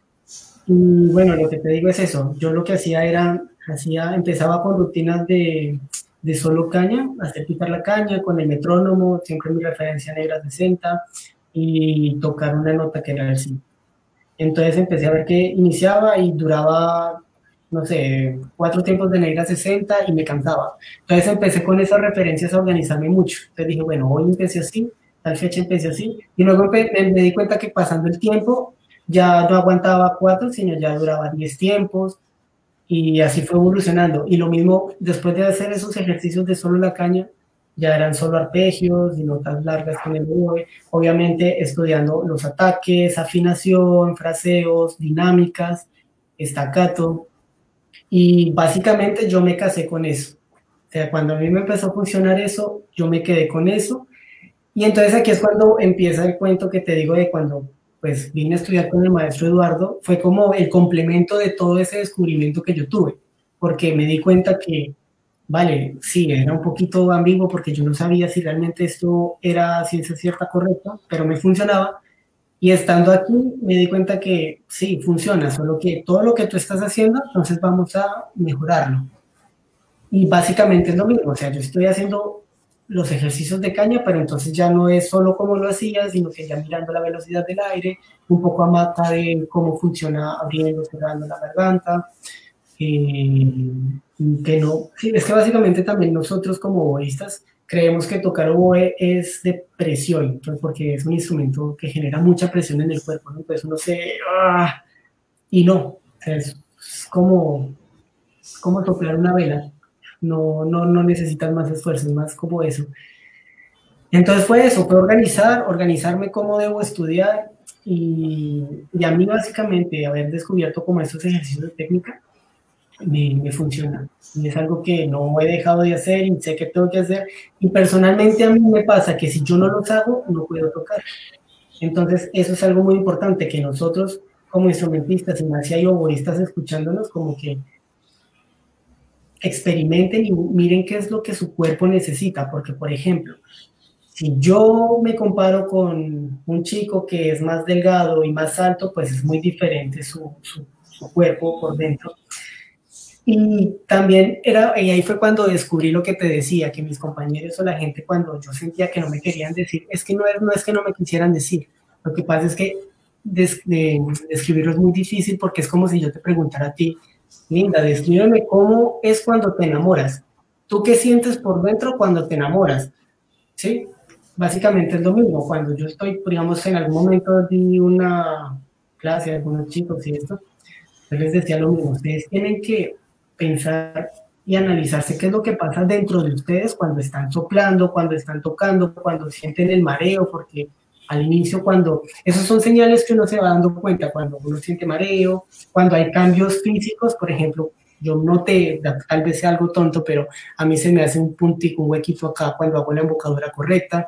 Y bueno, lo que te digo es eso, yo lo que hacía era, hacía, empezaba con rutinas de, de solo caña, hacer picar la caña con el metrónomo, siempre mi referencia negra sesenta, y tocar una nota que era el sí. Entonces empecé a ver que iniciaba y duraba, no sé, cuatro tiempos de negra sesenta y me cansaba. Entonces empecé con esas referencias a organizarme mucho. Entonces dije, bueno, hoy empecé así, tal fecha empecé así, y luego me, me di cuenta que pasando el tiempo ya no aguantaba cuatro, sino ya duraba diez tiempos, y así fue evolucionando. Y lo mismo, después de hacer esos ejercicios de solo la caña, ya eran solo arpegios y notas largas con el oboe, obviamente estudiando los ataques, afinación, fraseos, dinámicas, staccato, y básicamente yo me casé con eso. O sea, cuando a mí me empezó a funcionar eso, yo me quedé con eso, y entonces aquí es cuando empieza el cuento que te digo de cuando pues vine a estudiar con el maestro Eduardo, fue como el complemento de todo ese descubrimiento que yo tuve, porque me di cuenta que, vale, sí, era un poquito ambiguo porque yo no sabía si realmente esto era ciencia cierta correcta, pero me funcionaba, y estando aquí me di cuenta que sí, funciona, solo que todo lo que tú estás haciendo, entonces vamos a mejorarlo. Y básicamente es lo mismo, o sea, yo estoy haciendo los ejercicios de caña, pero entonces ya no es solo como lo hacía, sino que ya mirando la velocidad del aire, un poco a mata de cómo funciona abriendo, cerrando la garganta, eh, que no, sí, es que básicamente también nosotros como oboístas creemos que tocar oboe es de presión, pues porque es un instrumento que genera mucha presión en el cuerpo, ¿no? Entonces uno se, ¡ah! Y no, es, es como, como soplar una vela. No, no, no necesitas más esfuerzo, es más como eso. Entonces fue eso, fue organizar, organizarme cómo debo estudiar, y, y a mí básicamente haber descubierto como esos ejercicios de técnica me, me funciona. Y es algo que no he dejado de hacer y sé que tengo que hacer. Y personalmente a mí me pasa que si yo no los hago, no puedo tocar. Entonces eso es algo muy importante, que nosotros como instrumentistas, y más si hay oboístas escuchándonos, como que experimenten y miren qué es lo que su cuerpo necesita, porque por ejemplo, si yo me comparo con un chico que es más delgado y más alto, pues es muy diferente su, su, su cuerpo por dentro. Y también era, y ahí fue cuando descubrí lo que te decía, que mis compañeros o la gente, cuando yo sentía que no me querían decir, es que no es, no es que no me quisieran decir, lo que pasa es que des, de, describirlo es muy difícil, porque es como si yo te preguntara a ti, Linda, descríbeme cómo es cuando te enamoras. ¿Tú qué sientes por dentro cuando te enamoras? ¿Sí? Básicamente es lo mismo. Cuando yo estoy, digamos, en algún momento di una clase a algunos chicos y esto, yo les decía lo mismo. Ustedes tienen que pensar y analizarse qué es lo que pasa dentro de ustedes cuando están soplando, cuando están tocando, cuando sienten el mareo, porque al inicio, cuando, esos son señales que uno se va dando cuenta, cuando uno siente mareo, cuando hay cambios físicos, por ejemplo, yo noté, tal vez sea algo tonto, pero a mí se me hace un puntico, un huequito acá cuando hago la embocadura correcta,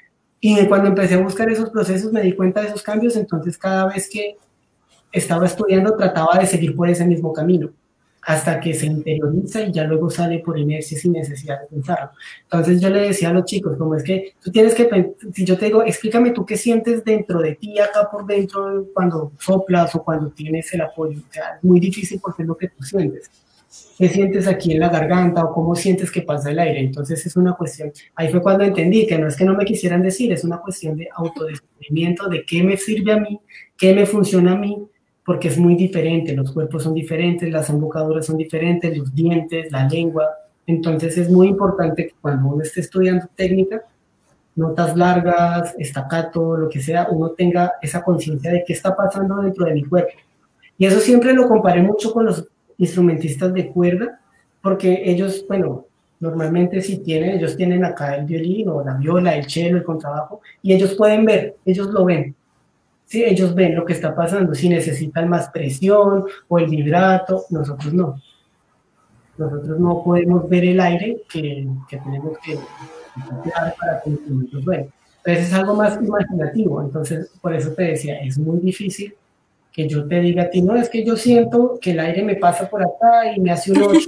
y cuando empecé a buscar esos procesos me di cuenta de esos cambios, entonces cada vez que estaba estudiando trataba de seguir por ese mismo camino, hasta que se interioriza y ya luego sale por inercia sin necesidad de pensarlo. Entonces yo le decía a los chicos, como es que tú tienes que, si yo te digo, explícame tú qué sientes dentro de ti, acá por dentro, cuando soplas o cuando tienes el apoyo. O sea, es muy difícil porque es lo que tú sientes. ¿Qué sientes aquí en la garganta o cómo sientes que pasa el aire? Entonces es una cuestión, ahí fue cuando entendí que no es que no me quisieran decir, es una cuestión de autodescubrimiento, de qué me sirve a mí, qué me funciona a mí, porque es muy diferente, los cuerpos son diferentes, las embocaduras son diferentes, los dientes, la lengua. Entonces es muy importante que cuando uno esté estudiando técnica, notas largas, staccato, lo que sea, uno tenga esa conciencia de qué está pasando dentro de mi cuerpo. Y eso siempre lo comparé mucho con los instrumentistas de cuerda, porque ellos, bueno, normalmente si tienen, ellos tienen acá el violín o la viola, el cello, el contrabajo, y ellos pueden ver, ellos lo ven. Sí, ellos ven lo que está pasando, si necesitan más presión o el vibrato, nosotros no. nosotros no podemos ver el aire que, que tenemos que dar para que el instrumento suene. Entonces es algo más imaginativo, entonces por eso te decía, es muy difícil que yo te diga a ti, no, es que yo siento que el aire me pasa por acá y me hace un ocho,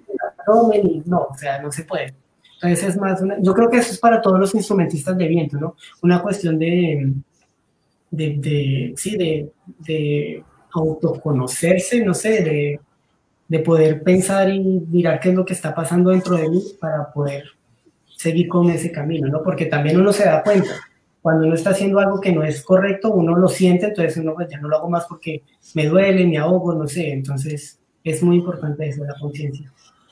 y no, o sea, no se puede. Entonces es más, una, yo creo que eso es para todos los instrumentistas de viento, ¿no? Una cuestión de, de, de sí, de, de autoconocerse, no sé, de, de poder pensar y mirar qué es lo que está pasando dentro de mí para poder seguir con ese camino, ¿no? Porque también uno se da cuenta, cuando uno está haciendo algo que no es correcto, uno lo siente, entonces uno pues ya no lo hago más porque me duele, me ahogo, no sé, entonces es muy importante eso, la conciencia.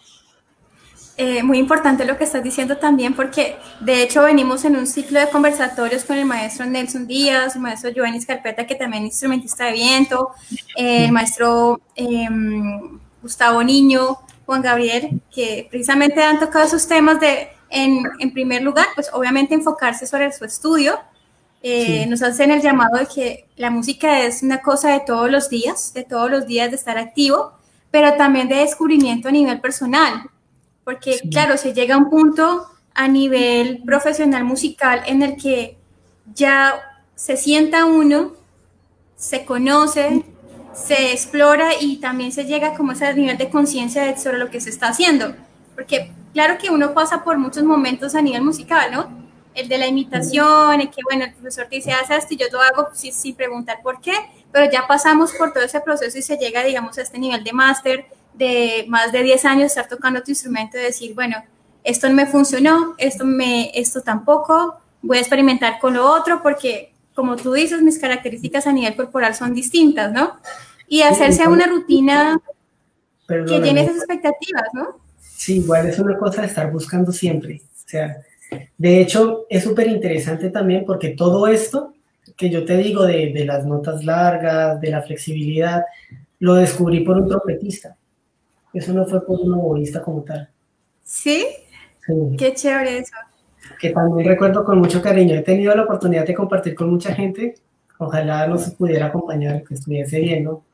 Eh, muy importante lo que estás diciendo también, porque de hecho venimos en un ciclo de conversatorios con el maestro Nelson Díaz, el maestro Giovanni Scarpetta, que también es instrumentista de viento, eh, el maestro eh, Gustavo Niño, Juan Gabriel, que precisamente han tocado esos temas de, en, en primer lugar, pues obviamente enfocarse sobre su estudio. Eh, sí. Nos hacen el llamado de que la música es una cosa de todos los días, de todos los días de estar activo, pero también de descubrimiento a nivel personal. Porque, sí. claro, se llega a un punto a nivel profesional musical en el que ya se sienta uno, se conoce, se explora y también se llega como a ese nivel de conciencia sobre lo que se está haciendo. Porque, claro que uno pasa por muchos momentos a nivel musical, ¿no? El de la imitación, el que, bueno, el profesor te dice, haz esto y yo lo hago sin, sin preguntar por qué, pero ya pasamos por todo ese proceso y se llega, digamos, a este nivel de máster, de más de diez años estar tocando tu instrumento y decir, bueno, esto no me funcionó, esto, me, esto tampoco, voy a experimentar con lo otro porque, como tú dices, mis características a nivel corporal son distintas, ¿no? Y hacerse una rutina que llene esas expectativas, ¿no? Sí, igual es una cosa de estar buscando siempre. O sea, de hecho, es súper interesante también porque todo esto que yo te digo de, de las notas largas, de la flexibilidad, lo descubrí por un trompetista. Eso no fue por un oboísta como tal. ¿Sí? Sí. Qué chévere eso. Que también recuerdo con mucho cariño. He tenido la oportunidad de compartir con mucha gente. Ojalá nos pudiera acompañar, que estuviese viendo.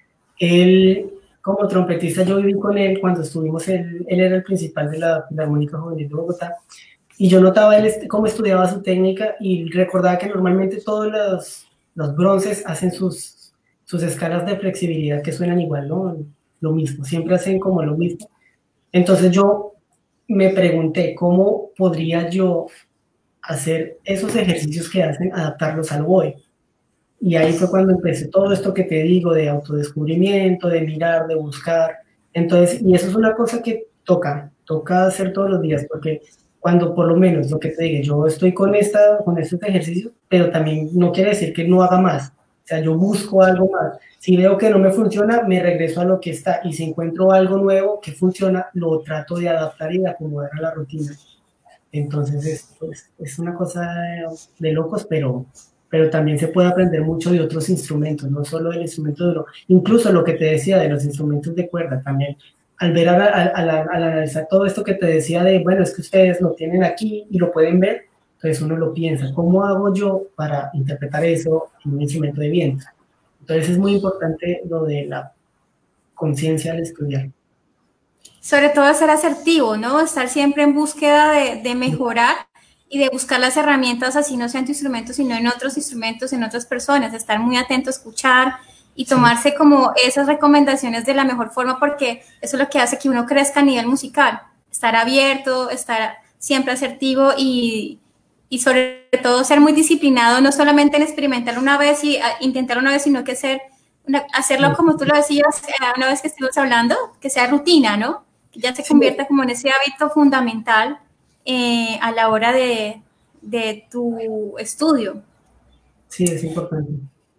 Él, como trompetista, yo viví con él cuando estuvimos, él, él era el principal de la Filarmónica Juvenil de Bogotá. Y yo notaba él cómo estudiaba su técnica y recordaba que normalmente todos los, los bronces hacen sus, sus escalas de flexibilidad que suenan igual, ¿no? Lo mismo, siempre hacen como lo mismo. Entonces yo me pregunté cómo podría yo hacer esos ejercicios que hacen, adaptarlos al oboe. Y ahí fue cuando empecé todo esto que te digo de autodescubrimiento, de mirar, de buscar. Entonces, y eso es una cosa que toca, toca hacer todos los días, porque cuando por lo menos lo que te digo, yo estoy con, esta, con estos ejercicios, pero también no quiere decir que no haga más. O sea, yo busco algo más. Si veo que no me funciona, me regreso a lo que está. Y si encuentro algo nuevo que funciona, lo trato de adaptar y de acomodar a la rutina. Entonces, es, pues, es una cosa de locos, pero, pero también se puede aprender mucho de otros instrumentos, no solo del instrumento duro. Incluso lo que te decía de los instrumentos de cuerda también. Al ver, al, al, al, al analizar todo esto que te decía de, bueno, es que ustedes lo tienen aquí y lo pueden ver, entonces uno lo piensa, ¿cómo hago yo para interpretar eso en un instrumento de viento? Entonces es muy importante lo de la conciencia al estudiar. Sobre todo ser asertivo, ¿no? Estar siempre en búsqueda de, de mejorar y de buscar las herramientas, así no sea en tu instrumento, sino en otros instrumentos, en otras personas, estar muy atento a escuchar y tomarse sí. como esas recomendaciones de la mejor forma, porque eso es lo que hace que uno crezca a nivel musical, estar abierto, estar siempre asertivo y, y sobre todo ser muy disciplinado, no solamente en experimentar una vez y intentar una vez, sino que ser, una, hacerlo como tú lo decías una vez que estuvimos hablando, que sea rutina, ¿no? Que ya se convierta sí. como en ese hábito fundamental eh, a la hora de, de tu estudio. Sí, es importante.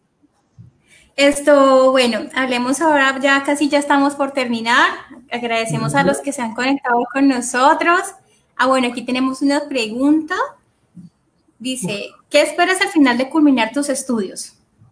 Esto, bueno, hablemos ahora, ya casi ya estamos por terminar. Agradecemos uh-huh. a los que se han conectado con nosotros. Ah, bueno, aquí tenemos una pregunta. Dice, ¿qué esperas al final de culminar tus estudios?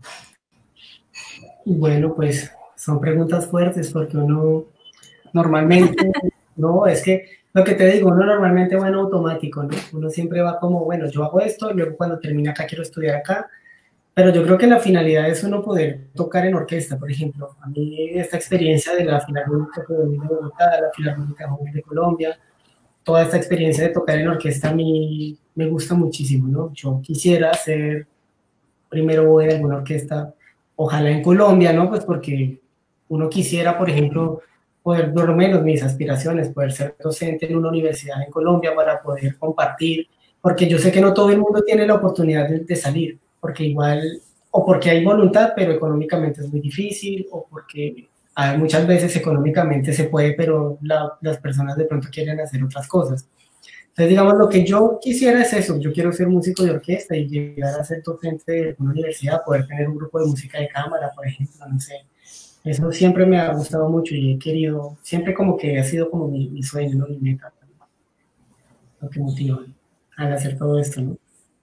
Bueno, pues son preguntas fuertes porque uno normalmente, no, es que lo que te digo, uno normalmente va en automático, ¿no? Uno siempre va como, bueno, yo hago esto, luego cuando termine acá quiero estudiar acá. Pero yo creo que la finalidad es uno poder tocar en orquesta, por ejemplo. A mí esta experiencia de la Filarmónica Juvenil de Bogotá, la Filarmónica Juvenil de Colombia, toda esta experiencia de tocar en orquesta a mí me gusta muchísimo, ¿no? Yo quisiera ser primero voy de alguna orquesta, ojalá en Colombia, ¿no? Pues porque uno quisiera, por ejemplo, poder, por lo menos mis aspiraciones, poder ser docente en una universidad en Colombia para poder compartir, porque yo sé que no todo el mundo tiene la oportunidad de, de salir, porque igual, o porque hay voluntad, pero económicamente es muy difícil, o porque hay, muchas veces económicamente se puede, pero la, las personas de pronto quieren hacer otras cosas. Entonces, digamos, lo que yo quisiera es eso, yo quiero ser músico de orquesta y llegar a ser docente de una universidad, poder tener un grupo de música de cámara, por ejemplo, no sé. Eso siempre me ha gustado mucho y he querido, siempre como que ha sido como mi, mi sueño, ¿no? Mi meta, lo que motiva al hacer todo esto, ¿no?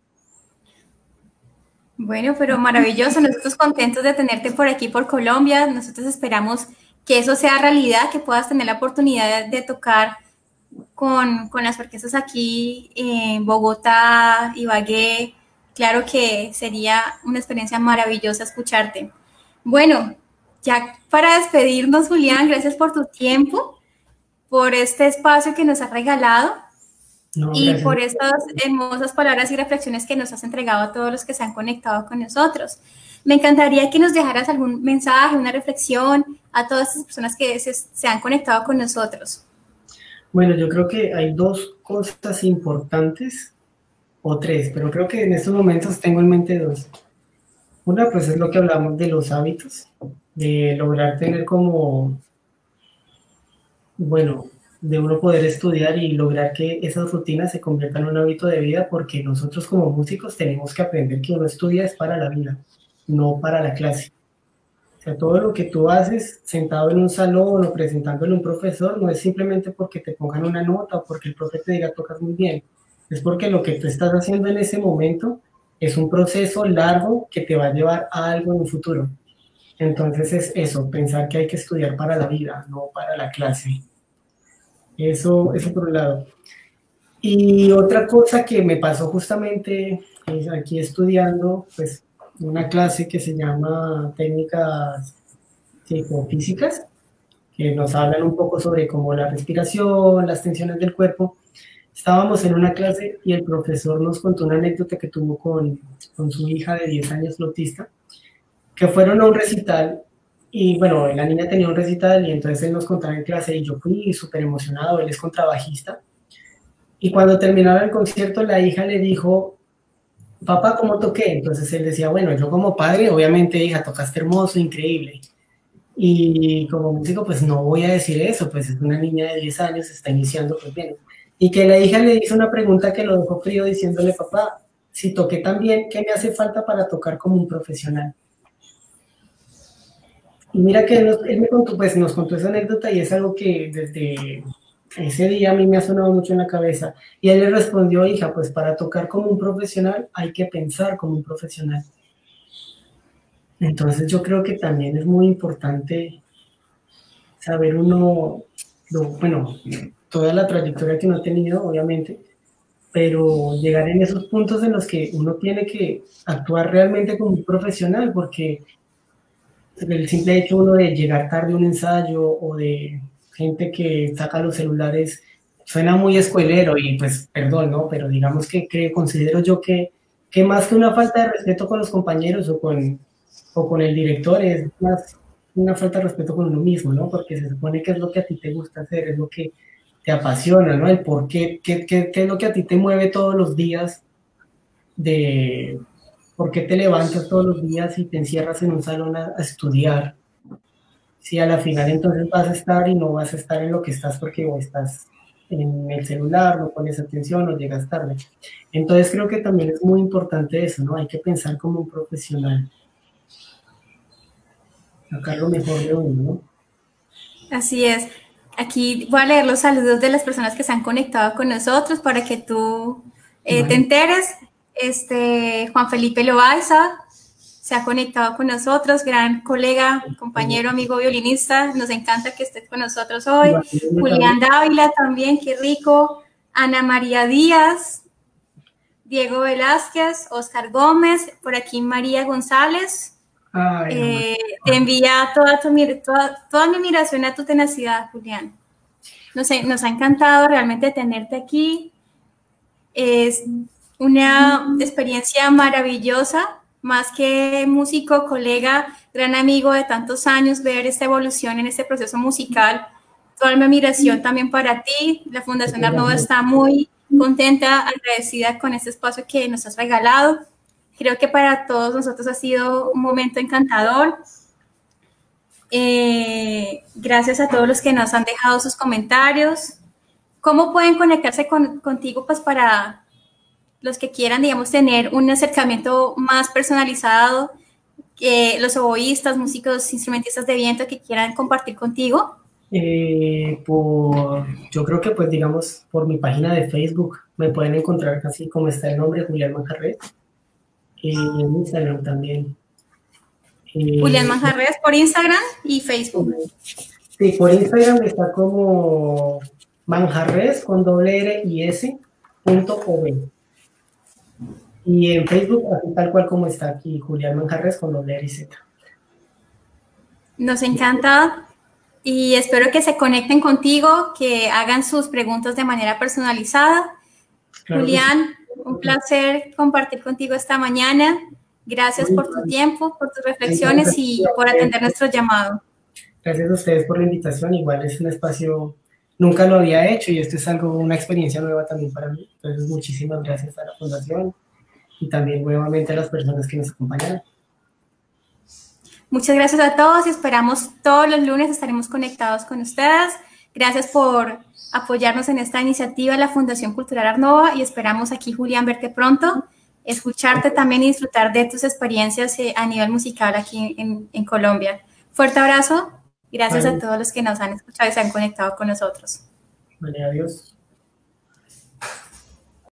Bueno, pero maravilloso, nosotros contentos de tenerte por aquí, por Colombia, nosotros esperamos que eso sea realidad, que puedas tener la oportunidad de, de tocar con, con las orquestas aquí en Bogotá, Ibagué. Claro que sería una experiencia maravillosa escucharte. Bueno, ya para despedirnos, Julián, gracias por tu tiempo, por este espacio que nos has regalado no, y por estas hermosas palabras y reflexiones que nos has entregado a todos los que se han conectado con nosotros. Me encantaría que nos dejaras algún mensaje, una reflexión a todas estas personas que se, se han conectado con nosotros. Bueno, yo creo que hay dos cosas importantes, o tres, pero creo que en estos momentos tengo en mente dos. Una, pues es lo que hablamos de los hábitos, de lograr tener como, bueno, de uno poder estudiar y lograr que esas rutinas se conviertan en un hábito de vida, porque nosotros como músicos tenemos que aprender que uno estudia es para la vida, no para la clase. O sea, todo lo que tú haces sentado en un salón o presentándole a un profesor no es simplemente porque te pongan una nota o porque el profe te diga tocas muy bien. Es porque lo que tú estás haciendo en ese momento es un proceso largo que te va a llevar a algo en un futuro. Entonces es eso, pensar que hay que estudiar para la vida, no para la clase. Eso, eso por un lado. Y otra cosa que me pasó justamente es aquí estudiando, pues una clase que se llama técnicas psicofísicas, que nos hablan un poco sobre cómo la respiración, las tensiones del cuerpo. Estábamos en una clase y el profesor nos contó una anécdota que tuvo con, con su hija de diez años flautista, que fueron a un recital y bueno, la niña tenía un recital y entonces él nos contaba en clase y yo fui súper emocionado, él es contrabajista. Y cuando terminaba el concierto la hija le dijo, papá, ¿cómo toqué? Entonces él decía, bueno, yo como padre, obviamente, hija, tocaste hermoso, increíble. Y como músico, pues no voy a decir eso, pues es una niña de diez años, está iniciando, pues bien. Y que la hija le hizo una pregunta que lo dejó frío diciéndole, papá, si toqué tan bien, ¿qué me hace falta para tocar como un profesional? Y mira que él, nos, él me contó, pues nos contó esa anécdota y es algo que desde ese día a mí me ha sonado mucho en la cabeza. Y él le respondió, hija, pues para tocar como un profesional hay que pensar como un profesional. Entonces yo creo que también es muy importante saber uno, lo, bueno, toda la trayectoria que uno ha tenido, obviamente, pero llegar en esos puntos en los que uno tiene que actuar realmente como un profesional, porque el simple hecho uno de llegar tarde a un ensayo o de gente que saca los celulares suena muy escuelero y pues perdón, ¿no? Pero digamos que, que considero yo que, que más que una falta de respeto con los compañeros o con, o con el director es más una falta de respeto con uno mismo, ¿no? Porque se supone que es lo que a ti te gusta hacer, es lo que te apasiona, ¿no? El por qué, qué, qué, qué es lo que a ti te mueve todos los días de... ¿Por qué te levantas todos los días y te encierras en un salón a, a estudiar? Si a la final entonces vas a estar y no vas a estar en lo que estás porque o estás en el celular, no pones atención o llegas tarde. Entonces creo que también es muy importante eso, ¿no? Hay que pensar como un profesional. Sacar lo mejor de uno, ¿no? Así es. Aquí voy a leer los saludos de las personas que se han conectado con nosotros para que tú eh, vale. te enteres. Este, Juan Felipe Loaiza se ha conectado con nosotros, gran colega, compañero, amigo violinista, nos encanta que estés con nosotros hoy. Julián Dávila también, qué rico. Ana María Díaz, Diego Velázquez, Oscar Gómez, por aquí María González. Ay, eh, te envía toda, tu, toda, toda mi admiración a tu tenacidad, Julián. Nos, nos ha encantado realmente tenerte aquí. Es una experiencia maravillosa, más que músico, colega, gran amigo de tantos años, ver esta evolución en este proceso musical. Toda mi admiración también para ti. La Fundación Art Nouveau está muy contenta, agradecida con este espacio que nos has regalado. Creo que para todos nosotros ha sido un momento encantador. Eh, gracias a todos los que nos han dejado sus comentarios. ¿Cómo pueden conectarse con, contigo pues para los que quieran, digamos, tener un acercamiento más personalizado, que los oboístas, músicos, instrumentistas de viento que quieran compartir contigo? Eh, por, yo creo que, pues, digamos, por mi página de Facebook me pueden encontrar así como está el nombre, Julián Manjarres, y en Instagram también. Eh, Julián Manjarres por Instagram y Facebook. Sí, por Instagram está como Manjarres con doble R y S punto O B. Y en Facebook, así tal cual como está aquí, Julián Manjarres con doble R y Z. Nos encanta y espero que se conecten contigo, que hagan sus preguntas de manera personalizada. Claro, Julián, sí. Un placer compartir contigo esta mañana. Gracias por tu tiempo, por tus reflexiones y por atender nuestro llamado. Gracias a ustedes por la invitación. Igual es un espacio, nunca lo había hecho y esto es algo, una experiencia nueva también para mí. Entonces, muchísimas gracias a la Fundación y también nuevamente a las personas que nos acompañaron. Muchas gracias a todos y esperamos todos los lunes estaremos conectados con ustedes. Gracias por apoyarnos en esta iniciativa de la Fundación Cultural Art Nouveau y esperamos aquí, Julián, verte pronto, escucharte también y disfrutar de tus experiencias a nivel musical aquí en, en Colombia. Fuerte abrazo y gracias vale. a todos los que nos han escuchado y se han conectado con nosotros. Vale, adiós.